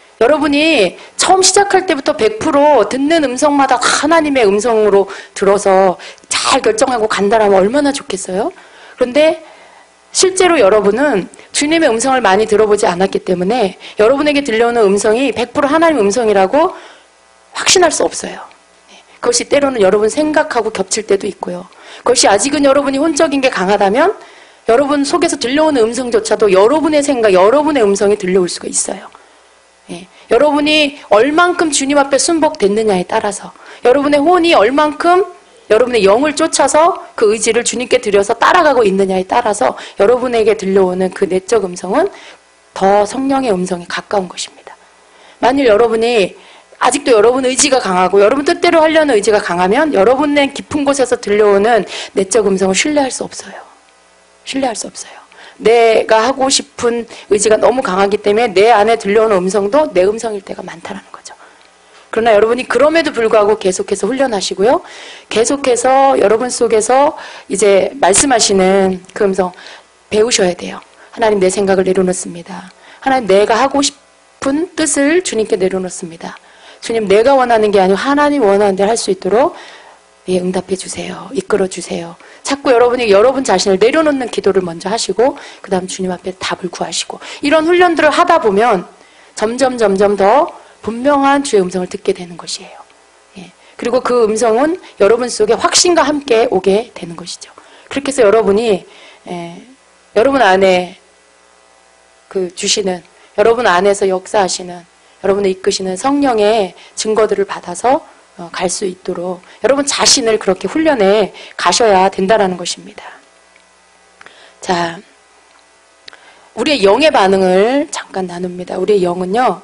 여러분이 처음 시작할 때부터 백 퍼센트 듣는 음성마다 하나님의 음성으로 들어서 잘 결정하고 간다라면 얼마나 좋겠어요? 그런데 실제로 여러분은 주님의 음성을 많이 들어보지 않았기 때문에 여러분에게 들려오는 음성이 백 퍼센트 하나님의 음성이라고 확신할 수 없어요. 그것이 때로는 여러분 생각하고 겹칠 때도 있고요. 그것이 아직은 여러분이 혼적인 게 강하다면 여러분 속에서 들려오는 음성조차도 여러분의 생각, 여러분의 음성이 들려올 수가 있어요. 예. 여러분이 얼만큼 주님 앞에 순복됐느냐에 따라서, 여러분의 혼이 얼만큼 여러분의 영을 쫓아서 그 의지를 주님께 드려서 따라가고 있느냐에 따라서 여러분에게 들려오는 그 내적 음성은 더 성령의 음성에 가까운 것입니다. 만일 여러분이 아직도 여러분 의지가 강하고 여러분 뜻대로 하려는 의지가 강하면 여러분의 깊은 곳에서 들려오는 내적 음성을 신뢰할 수 없어요. 신뢰할 수 없어요. 내가 하고 싶은 의지가 너무 강하기 때문에 내 안에 들려오는 음성도 내 음성일 때가 많다는 거죠. 그러나 여러분이 그럼에도 불구하고 계속해서 훈련하시고요. 계속해서 여러분 속에서 이제 말씀하시는 그 음성 배우셔야 돼요. 하나님, 내 생각을 내려놓습니다. 하나님, 내가 하고 싶은 뜻을 주님께 내려놓습니다. 주님, 내가 원하는 게 아니고 하나님 원하는 대로 할 수 있도록 예, 응답해 주세요. 이끌어 주세요. 자꾸 여러분이 여러분 자신을 내려놓는 기도를 먼저 하시고 그 다음 주님 앞에 답을 구하시고 이런 훈련들을 하다 보면 점점 점점 더 분명한 주의 음성을 듣게 되는 것이에요. 예. 그리고 그 음성은 여러분 속에 확신과 함께 오게 되는 것이죠. 그렇게 해서 여러분이 예, 여러분 안에 그 주시는 여러분 안에서 역사하시는 여러분을 이끄시는 성령의 증거들을 받아서 어, 갈 수 있도록 여러분 자신을 그렇게 훈련해 가셔야 된다는 것입니다. 자, 우리의 영의 반응을 잠깐 나눕니다. 우리의 영은요,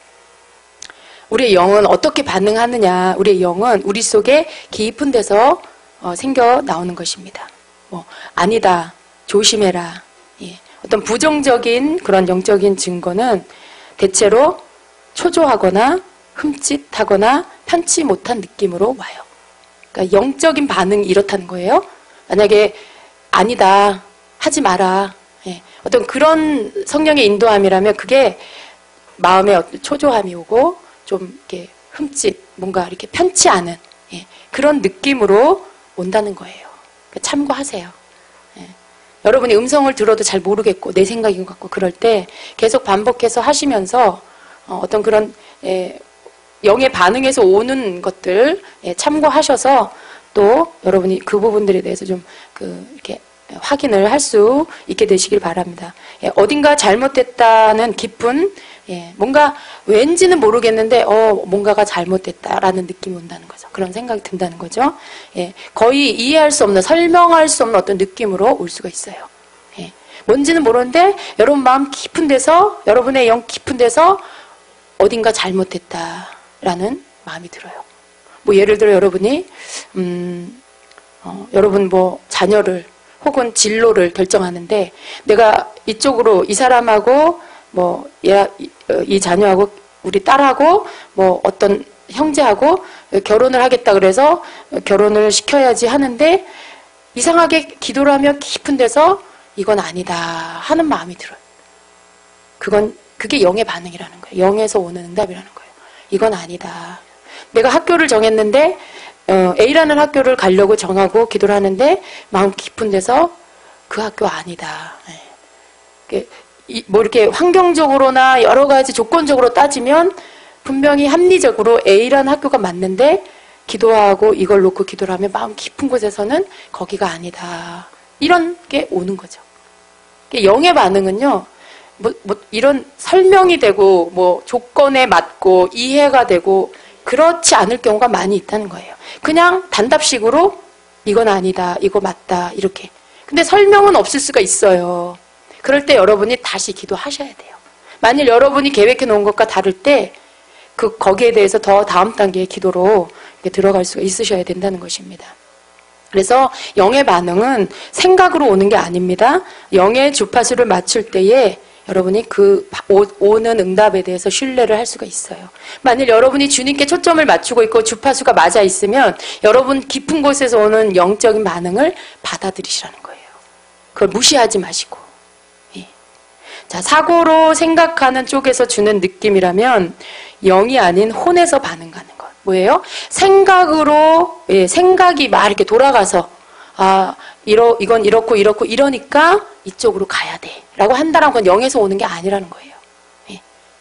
우리의 영은 어떻게 반응하느냐? 우리의 영은 우리 속에 깊은 데서 어, 생겨 나오는 것입니다. 뭐 아니다, 조심해라. 예. 어떤 부정적인 그런 영적인 증거는 대체로 초조하거나 흠칫하거나 편치 못한 느낌으로 와요. 그러니까 영적인 반응이 이렇다는 거예요. 만약에 아니다, 하지 마라. 예. 어떤 그런 성령의 인도함이라면 그게 마음에 초조함이 오고 좀 이렇게 흠칫, 뭔가 이렇게 편치 않은 예. 그런 느낌으로 온다는 거예요. 그러니까 참고하세요. 예. 여러분이 음성을 들어도 잘 모르겠고 내 생각인 것 같고 그럴 때 계속 반복해서 하시면서 어, 어떤 그런 예, 영의 반응에서 오는 것들 예, 참고하셔서 또 여러분이 그 부분들에 대해서 좀 그 이렇게 확인을 할 수 있게 되시길 바랍니다. 예, 어딘가 잘못됐다는 기쁜 예, 뭔가 왠지는 모르겠는데 어 뭔가가 잘못됐다라는 느낌이 온다는 거죠. 그런 생각이 든다는 거죠. 예, 거의 이해할 수 없는 설명할 수 없는 어떤 느낌으로 올 수가 있어요. 예, 뭔지는 모르는데 여러분 마음 깊은 데서 여러분의 영 깊은 데서 어딘가 잘못됐다라는 마음이 들어요. 뭐 예를 들어 여러분이 음, 어, 여러분 뭐 자녀를 혹은 진로를 결정하는데 내가 이쪽으로 이 사람하고 뭐 얘, 이 자녀하고 우리 딸하고 뭐 어떤 형제하고 결혼을 하겠다 그래서 결혼을 시켜야지 하는데 이상하게 기도를 하면 깊은 데서 이건 아니다 하는 마음이 들어요. 그건 그게 영의 반응이라는 거예요. 영에서 오는 응답이라는 거예요. 이건 아니다. 내가 학교를 정했는데 어, A라는 학교를 가려고 정하고 기도를 하는데 마음 깊은 데서 그 학교 아니다. 네. 이, 뭐 이렇게 환경적으로나 여러 가지 조건적으로 따지면 분명히 합리적으로 A라는 학교가 맞는데 기도하고 이걸 놓고 기도를 하면 마음 깊은 곳에서는 거기가 아니다. 이런 게 오는 거죠. 영의 반응은요. 뭐, 뭐 이런 설명이 되고 뭐 조건에 맞고 이해가 되고 그렇지 않을 경우가 많이 있다는 거예요. 그냥 단답식으로 이건 아니다, 이거 맞다 이렇게. 근데 설명은 없을 수가 있어요. 그럴 때 여러분이 다시 기도하셔야 돼요. 만일 여러분이 계획해 놓은 것과 다를 때 그 거기에 대해서 더 다음 단계의 기도로 들어갈 수가 있으셔야 된다는 것입니다. 그래서 영의 반응은 생각으로 오는 게 아닙니다. 영의 주파수를 맞출 때에 여러분이 그 오는 응답에 대해서 신뢰를 할 수가 있어요. 만일 여러분이 주님께 초점을 맞추고 있고 주파수가 맞아 있으면 여러분 깊은 곳에서 오는 영적인 반응을 받아들이시라는 거예요. 그걸 무시하지 마시고. 예. 자, 사고로 생각하는 쪽에서 주는 느낌이라면 영이 아닌 혼에서 반응하는 것. 뭐예요? 생각으로, 예, 생각이 막 이렇게 돌아가서 아, 이러, 이건 이렇고 이렇고 이러니까 이쪽으로 가야 돼. 라고 한다는 건 영에서 오는 게 아니라는 거예요. 예.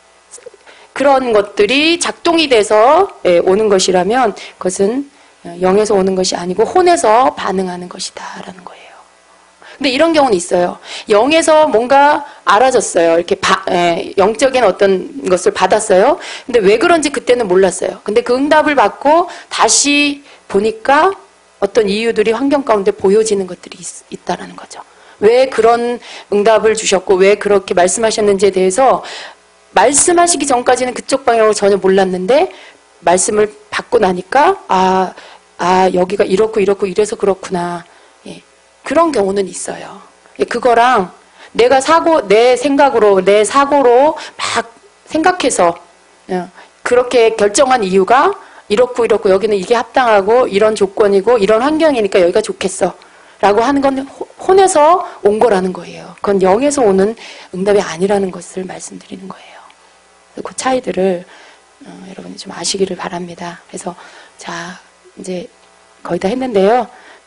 그런 것들이 작동이 돼서 예, 오는 것이라면 그것은 영에서 오는 것이 아니고 혼에서 반응하는 것이다. 라는 거예요. 근데 이런 경우는 있어요. 영에서 뭔가 알아졌어요. 이렇게 바, 예, 영적인 어떤 것을 받았어요. 근데 왜 그런지 그때는 몰랐어요. 근데 그 응답을 받고 다시 보니까 어떤 이유들이 환경 가운데 보여지는 것들이 있, 있다라는 거죠. 왜 그런 응답을 주셨고 왜 그렇게 말씀하셨는지에 대해서 말씀하시기 전까지는 그쪽 방향으로 전혀 몰랐는데 말씀을 받고 나니까 아, 아 여기가 이렇고 이렇고 이래서 그렇구나. 예, 그런 경우는 있어요. 예, 그거랑 내가 사고 내 생각으로 내 사고로 막 생각해서 예, 그렇게 결정한 이유가 이렇고 이렇고 여기는 이게 합당하고 이런 조건이고 이런 환경이니까 여기가 좋겠어 라고 하는 건 혼에서 온 거라는 거예요. 그건 영에서 오는 응답이 아니라는 것을 말씀드리는 거예요. 그 차이들을 어, 여러분이 좀 아시기를 바랍니다. 그래서 자 이제 거의 다 했는데요.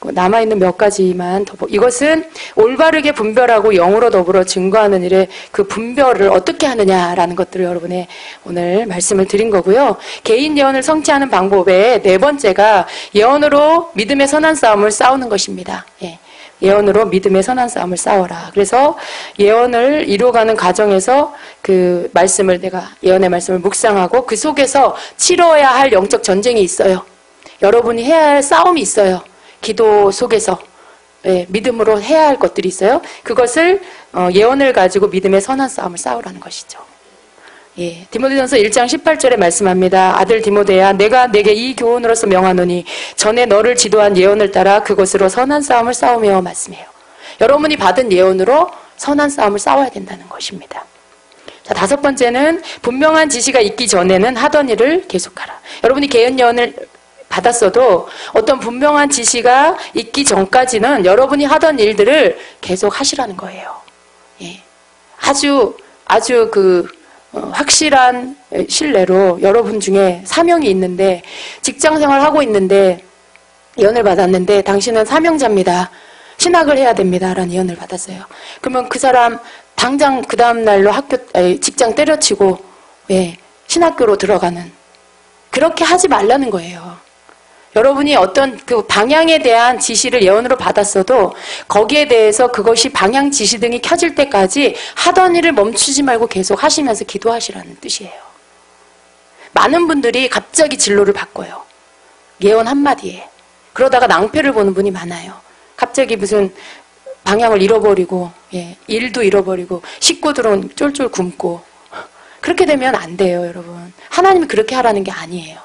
남아있는 몇 가지만 더, 이것은 올바르게 분별하고 영으로 더불어 증거하는 일에 그 분별을 어떻게 하느냐라는 것들을 여러분의 오늘 말씀을 드린 거고요. 개인 예언을 성취하는 방법의 네 번째가 예언으로 믿음의 선한 싸움을 싸우는 것입니다. 예. 예언으로 믿음의 선한 싸움을 싸워라. 그래서 예언을 이루어가는 과정에서 그 말씀을 내가 예언의 말씀을 묵상하고 그 속에서 치러야 할 영적 전쟁이 있어요. 여러분이 해야 할 싸움이 있어요. 기도 속에서 예, 믿음으로 해야 할 것들이 있어요. 그것을 어, 예언을 가지고 믿음의 선한 싸움을 싸우라는 것이죠. 예, 디모데전서 일 장 십팔 절에 말씀합니다. 아들 디모데야, 내가 내게 이 교훈으로서 명하노니 전에 너를 지도한 예언을 따라 그것으로 선한 싸움을 싸우며 말씀해요. 여러분이 받은 예언으로 선한 싸움을 싸워야 된다는 것입니다. 자, 다섯 번째는 분명한 지시가 있기 전에는 하던 일을 계속하라. 여러분이 개인 예언을 받았어도 어떤 분명한 지시가 있기 전까지는 여러분이 하던 일들을 계속 하시라는 거예요. 예, 아주 아주 그 어, 확실한 신뢰로 여러분 중에 사명이 있는데 직장생활 하고 있는데 예언을 받았는데 당신은 사명자입니다. 신학을 해야 됩니다. 라는 예언을 받았어요. 그러면 그 사람 당장 그 다음날로 학교 아니, 직장 때려치고 예, 신학교로 들어가는 그렇게 하지 말라는 거예요. 여러분이 어떤 그 방향에 대한 지시를 예언으로 받았어도 거기에 대해서 그것이 방향 지시등이 켜질 때까지 하던 일을 멈추지 말고 계속 하시면서 기도하시라는 뜻이에요. 많은 분들이 갑자기 진로를 바꿔요. 예언 한마디에. 그러다가 낭패를 보는 분이 많아요. 갑자기 무슨 방향을 잃어버리고 예, 일도 잃어버리고 식구들은 쫄쫄 굶고 그렇게 되면 안 돼요, 여러분. 하나님이 그렇게 하라는 게 아니에요.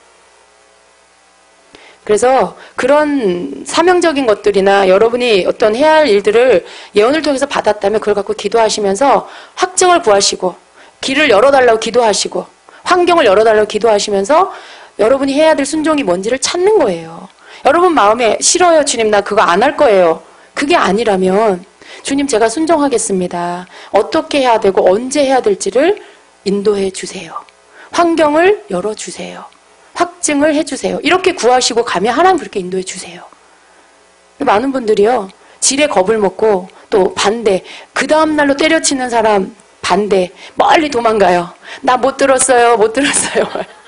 그래서 그런 사명적인 것들이나 여러분이 어떤 해야 할 일들을 예언을 통해서 받았다면 그걸 갖고 기도하시면서 확증을 구하시고 길을 열어달라고 기도하시고 환경을 열어달라고 기도하시면서 여러분이 해야 될 순종이 뭔지를 찾는 거예요. 여러분 마음에 싫어요, 주님, 나 그거 안 할 거예요. 그게 아니라면 주님, 제가 순종하겠습니다. 어떻게 해야 되고 언제 해야 될지를 인도해 주세요. 환경을 열어주세요. 확증을 해주세요. 이렇게 구하시고 가면 하나님 그렇게 인도해 주세요. 많은 분들이요, 지레 겁을 먹고 또 반대, 그 다음날로 때려치는 사람 반대, 멀리 도망가요. 나 못 들었어요, 못 들었어요.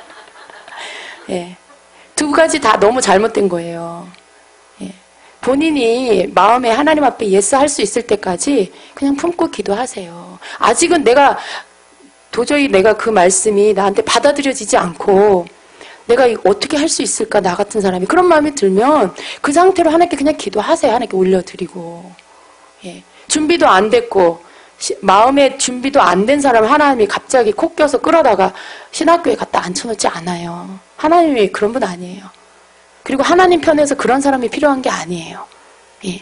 예, 두 가지 다 너무 잘못된 거예요. 예, 본인이 마음에 하나님 앞에 예스 할 수 있을 때까지 그냥 품고 기도하세요. 아직은 내가 도저히 내가 그 말씀이 나한테 받아들여지지 않고 내가 어떻게 할 수 있을까, 나 같은 사람이. 그런 마음이 들면 그 상태로 하나님께 그냥 기도하세요. 하나님께 올려드리고. 예. 준비도 안 됐고 시, 마음의 준비도 안 된 사람을 하나님이 갑자기 코 껴서 끌어다가 신학교에 갖다 앉혀놓지 않아요. 하나님이 그런 분 아니에요. 그리고 하나님 편에서 그런 사람이 필요한 게 아니에요. 예.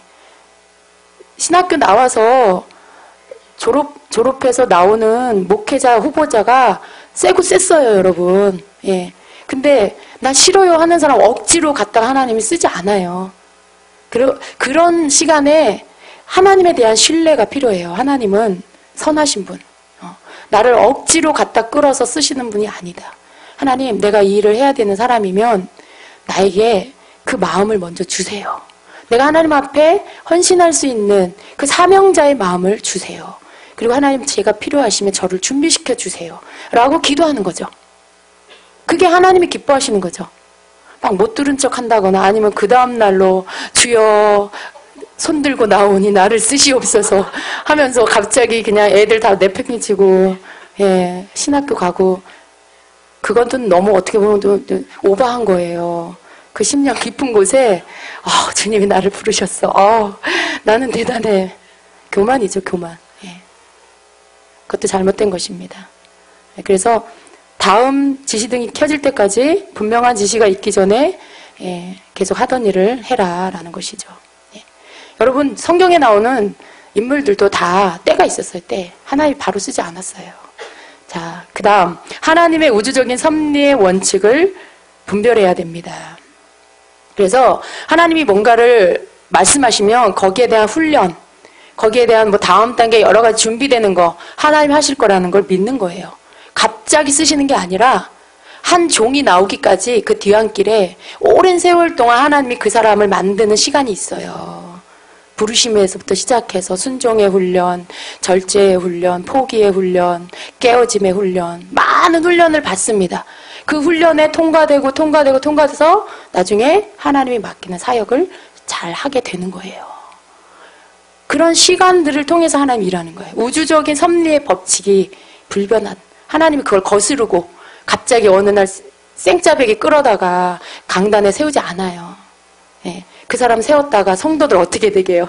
신학교 나와서 졸업, 졸업해서 나오는 목회자 후보자가 세고 셌어요, 여러분. 예. 근데 나 싫어요 하는 사람 억지로 갖다가 하나님이 쓰지 않아요. 그리고 그런 시간에 하나님에 대한 신뢰가 필요해요. 하나님은 선하신 분. 어, 나를 억지로 갖다 끌어서 쓰시는 분이 아니다. 하나님, 내가 이 일을 해야 되는 사람이면 나에게 그 마음을 먼저 주세요. 내가 하나님 앞에 헌신할 수 있는 그 사명자의 마음을 주세요. 그리고 하나님, 제가 필요하시면 저를 준비시켜 주세요. 라고 기도하는 거죠. 그게 하나님이 기뻐하시는 거죠. 막 못 들은 척 한다거나 아니면 그 다음날로 주여 손 들고 나오니 나를 쓰시옵소서 하면서 갑자기 그냥 애들 다 내팽개치고 예, 신학교 가고, 그건 너무 어떻게 보면 오버한 거예요. 그 심령 깊은 곳에 아, 주님이 나를 부르셨어. 아, 나는 대단해. 교만이죠, 교만. 예. 그것도 잘못된 것입니다. 그래서 다음 지시등이 켜질 때까지 분명한 지시가 있기 전에 예, 계속 하던 일을 해라 라는 것이죠. 예. 여러분, 성경에 나오는 인물들도 다 때가 있었어요. 때. 하나님이 바로 쓰지 않았어요. 자, 그 다음 하나님의 우주적인 섭리의 원칙을 분별해야 됩니다. 그래서 하나님이 뭔가를 말씀하시면 거기에 대한 훈련, 거기에 대한 뭐 다음 단계 여러 가지 준비되는 거 하나님 하실 거라는 걸 믿는 거예요. 갑자기 쓰시는 게 아니라 한 종이 나오기까지 그 뒤안길에 오랜 세월 동안 하나님이 그 사람을 만드는 시간이 있어요. 부르심에서부터 시작해서 순종의 훈련, 절제의 훈련, 포기의 훈련, 깨어짐의 훈련, 많은 훈련을 받습니다. 그 훈련에 통과되고 통과되고 통과돼서 나중에 하나님이 맡기는 사역을 잘 하게 되는 거예요. 그런 시간들을 통해서 하나님이 일하는 거예요. 우주적인 섭리의 법칙이 불변한, 하나님이 그걸 거스르고 갑자기 어느 날 생짜배기 끌어다가 강단에 세우지 않아요. 예. 그 사람 세웠다가 성도들 어떻게 되게요?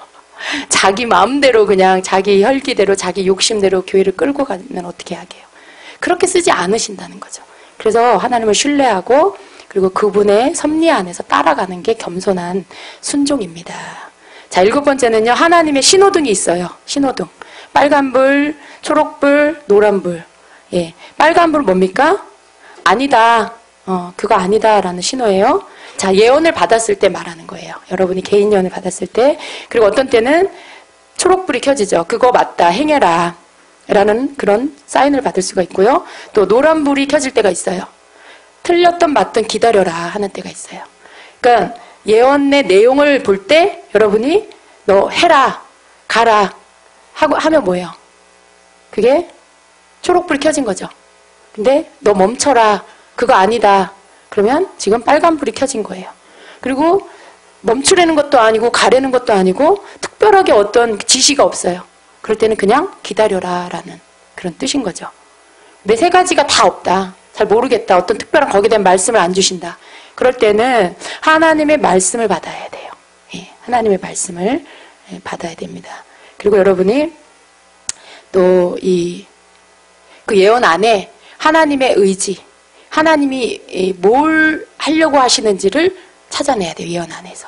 자기 마음대로 그냥 자기 혈기대로 자기 욕심대로 교회를 끌고 가면 어떻게 하게요? 그렇게 쓰지 않으신다는 거죠. 그래서 하나님을 신뢰하고 그리고 그분의 섭리 안에서 따라가는 게 겸손한 순종입니다. 자, 일곱 번째는요. 하나님의 신호등이 있어요. 신호등. 빨간불, 초록불, 노란불. 예. 빨간불은 뭡니까? 아니다. 어, 그거 아니다 라는 신호예요. 자, 예언을 받았을 때 말하는 거예요. 여러분이 개인 예언을 받았을 때. 그리고 어떤 때는 초록불이 켜지죠. 그거 맞다. 행해라. 라는 그런 사인을 받을 수가 있고요. 또 노란불이 켜질 때가 있어요. 틀렸던 맞든 기다려라 하는 때가 있어요. 그러니까 예언의 내용을 볼 때 여러분이 너 해라, 가라 하고 하면 뭐예요? 그게 초록불이 켜진 거죠. 근데 너 멈춰라. 그거 아니다. 그러면 지금 빨간불이 켜진 거예요. 그리고 멈추려는 것도 아니고 가려는 것도 아니고 특별하게 어떤 지시가 없어요. 그럴 때는 그냥 기다려라 라는 그런 뜻인 거죠. 근데 세 가지가 다 없다. 잘 모르겠다. 어떤 특별한 거기에 대한 말씀을 안 주신다. 그럴 때는 하나님의 말씀을 받아야 돼요. 예, 하나님의 말씀을 받아야 됩니다. 그리고 여러분이 또 이 그 예언 안에 하나님의 의지, 하나님이 뭘 하려고 하시는지를 찾아내야 돼요. 예언 안에서.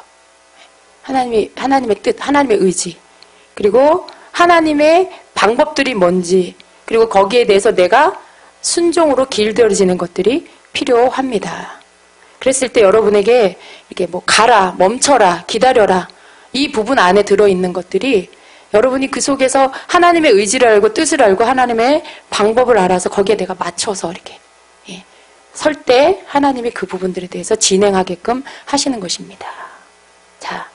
하나님이, 하나님의 뜻, 하나님의 의지, 그리고 하나님의 방법들이 뭔지, 그리고 거기에 대해서 내가 순종으로 길들여지는 것들이 필요합니다. 그랬을 때 여러분에게 이렇게 뭐 가라, 멈춰라, 기다려라 이 부분 안에 들어있는 것들이 여러분이 그 속에서 하나님의 의지를 알고 뜻을 알고 하나님의 방법을 알아서 거기에 내가 맞춰서 이렇게 예, 설 때 하나님이 그 부분들에 대해서 진행하게끔 하시는 것입니다. 자,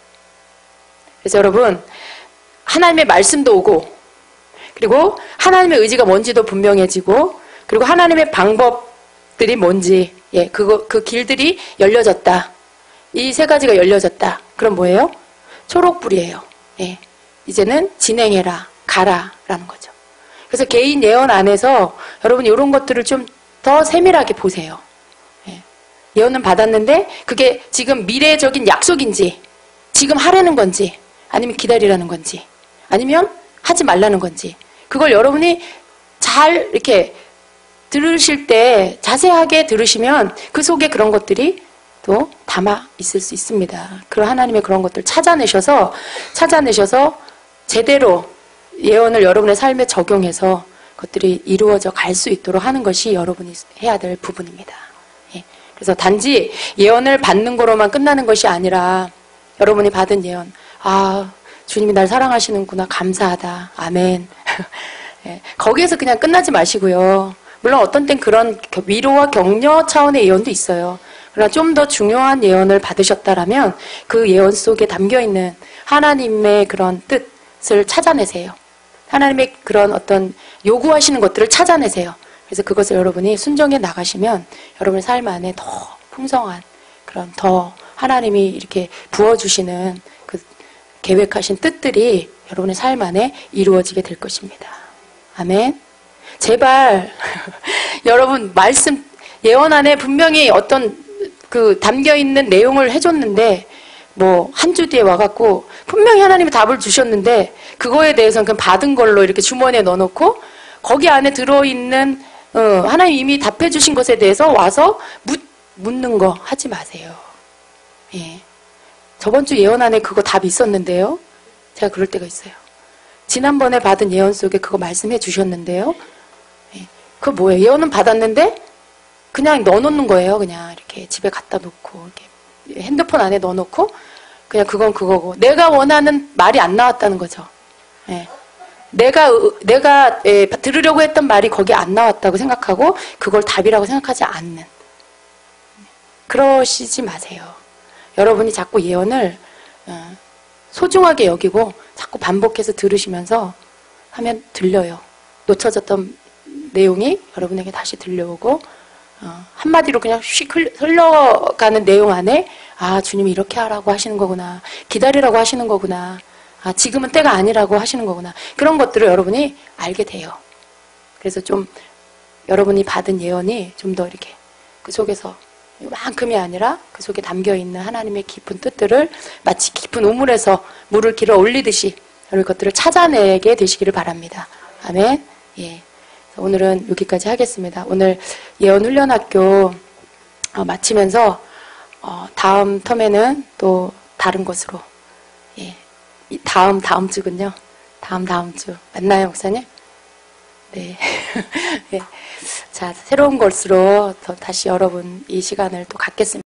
그래서 여러분 하나님의 말씀도 오고 그리고 하나님의 의지가 뭔지도 분명해지고 그리고 하나님의 방법들이 뭔지 예, 그거 그 길들이 열려졌다. 이 세 가지가 열려졌다. 그럼 뭐예요? 초록불이에요. 예. 이제는 진행해라, 가라 라는 거죠. 그래서 개인 예언 안에서 여러분 이런 것들을 좀 더 세밀하게 보세요. 예. 예언은 받았는데 그게 지금 미래적인 약속인지 지금 하라는 건지 아니면 기다리라는 건지 아니면 하지 말라는 건지 그걸 여러분이 잘 이렇게 들으실 때 자세하게 들으시면 그 속에 그런 것들이 또 담아 있을 수 있습니다. 그런 하나님의 그런 것들 찾아내셔서 찾아내셔서 제대로 예언을 여러분의 삶에 적용해서 그것들이 이루어져 갈 수 있도록 하는 것이 여러분이 해야 될 부분입니다. 예. 그래서 단지 예언을 받는 거로만 끝나는 것이 아니라 여러분이 받은 예언, 아 주님이 날 사랑하시는구나, 감사하다, 아멘. 예. 거기에서 그냥 끝나지 마시고요. 물론 어떤 땐 그런 위로와 격려 차원의 예언도 있어요. 그러나 좀 더 중요한 예언을 받으셨다라면 그 예언 속에 담겨있는 하나님의 그런 뜻을 찾아내세요. 하나님의 그런 어떤 요구하시는 것들을 찾아내세요. 그래서 그것을 여러분이 순종해 나가시면 여러분의 삶 안에 더 풍성한 그런 더 하나님이 이렇게 부어주시는 그 계획하신 뜻들이 여러분의 삶 안에 이루어지게 될 것입니다. 아멘. 제발 여러분 말씀 예언 안에 분명히 어떤 그 담겨있는 내용을 해줬는데 뭐 한 주 뒤에 와갖고 분명히 하나님이 답을 주셨는데 그거에 대해서는 그냥 받은 걸로 이렇게 주머니에 넣어놓고 거기 안에 들어있는 어, 하나님 이미 답해 주신 것에 대해서 와서 묻, 묻는 거 하지 마세요. 예. 저번 주 예언 안에 그거 답이 있었는데요. 제가 그럴 때가 있어요. 지난번에 받은 예언 속에 그거 말씀해 주셨는데요. 예. 그거 뭐예요? 예언은 받았는데 그냥 넣어놓는 거예요. 그냥 이렇게 집에 갖다 놓고 이렇게 핸드폰 안에 넣어놓고 그냥 그건 그거고 내가 원하는 말이 안 나왔다는 거죠. 예. 내가 내가 예, 들으려고 했던 말이 거기 안 나왔다고 생각하고 그걸 답이라고 생각하지 않는, 그러시지 마세요. 여러분이 자꾸 예언을 어, 소중하게 여기고 자꾸 반복해서 들으시면서 하면 들려요. 놓쳐졌던 내용이 여러분에게 다시 들려오고, 어, 한마디로 그냥 휙 흘러가는 내용 안에 아, 주님이 이렇게 하라고 하시는 거구나, 기다리라고 하시는 거구나, 아, 지금은 때가 아니라고 하시는 거구나, 그런 것들을 여러분이 알게 돼요. 그래서 좀 여러분이 받은 예언이 좀 더 이렇게 그 속에서 이만큼이 아니라 그 속에 담겨있는 하나님의 깊은 뜻들을 마치 깊은 우물에서 물을 길어 올리듯이 이런 것들을 찾아내게 되시기를 바랍니다. 아멘. 예. 오늘은 여기까지 하겠습니다. 오늘 예언훈련학교 어, 마치면서 어, 다음 텀에는 또 다른 것으로, 예. 다음 다음 주군요. 다음 다음 주 맞나요, 목사님? 네. 예. 자, 새로운 것으로 더 다시 여러분 이 시간을 또 갖겠습니다.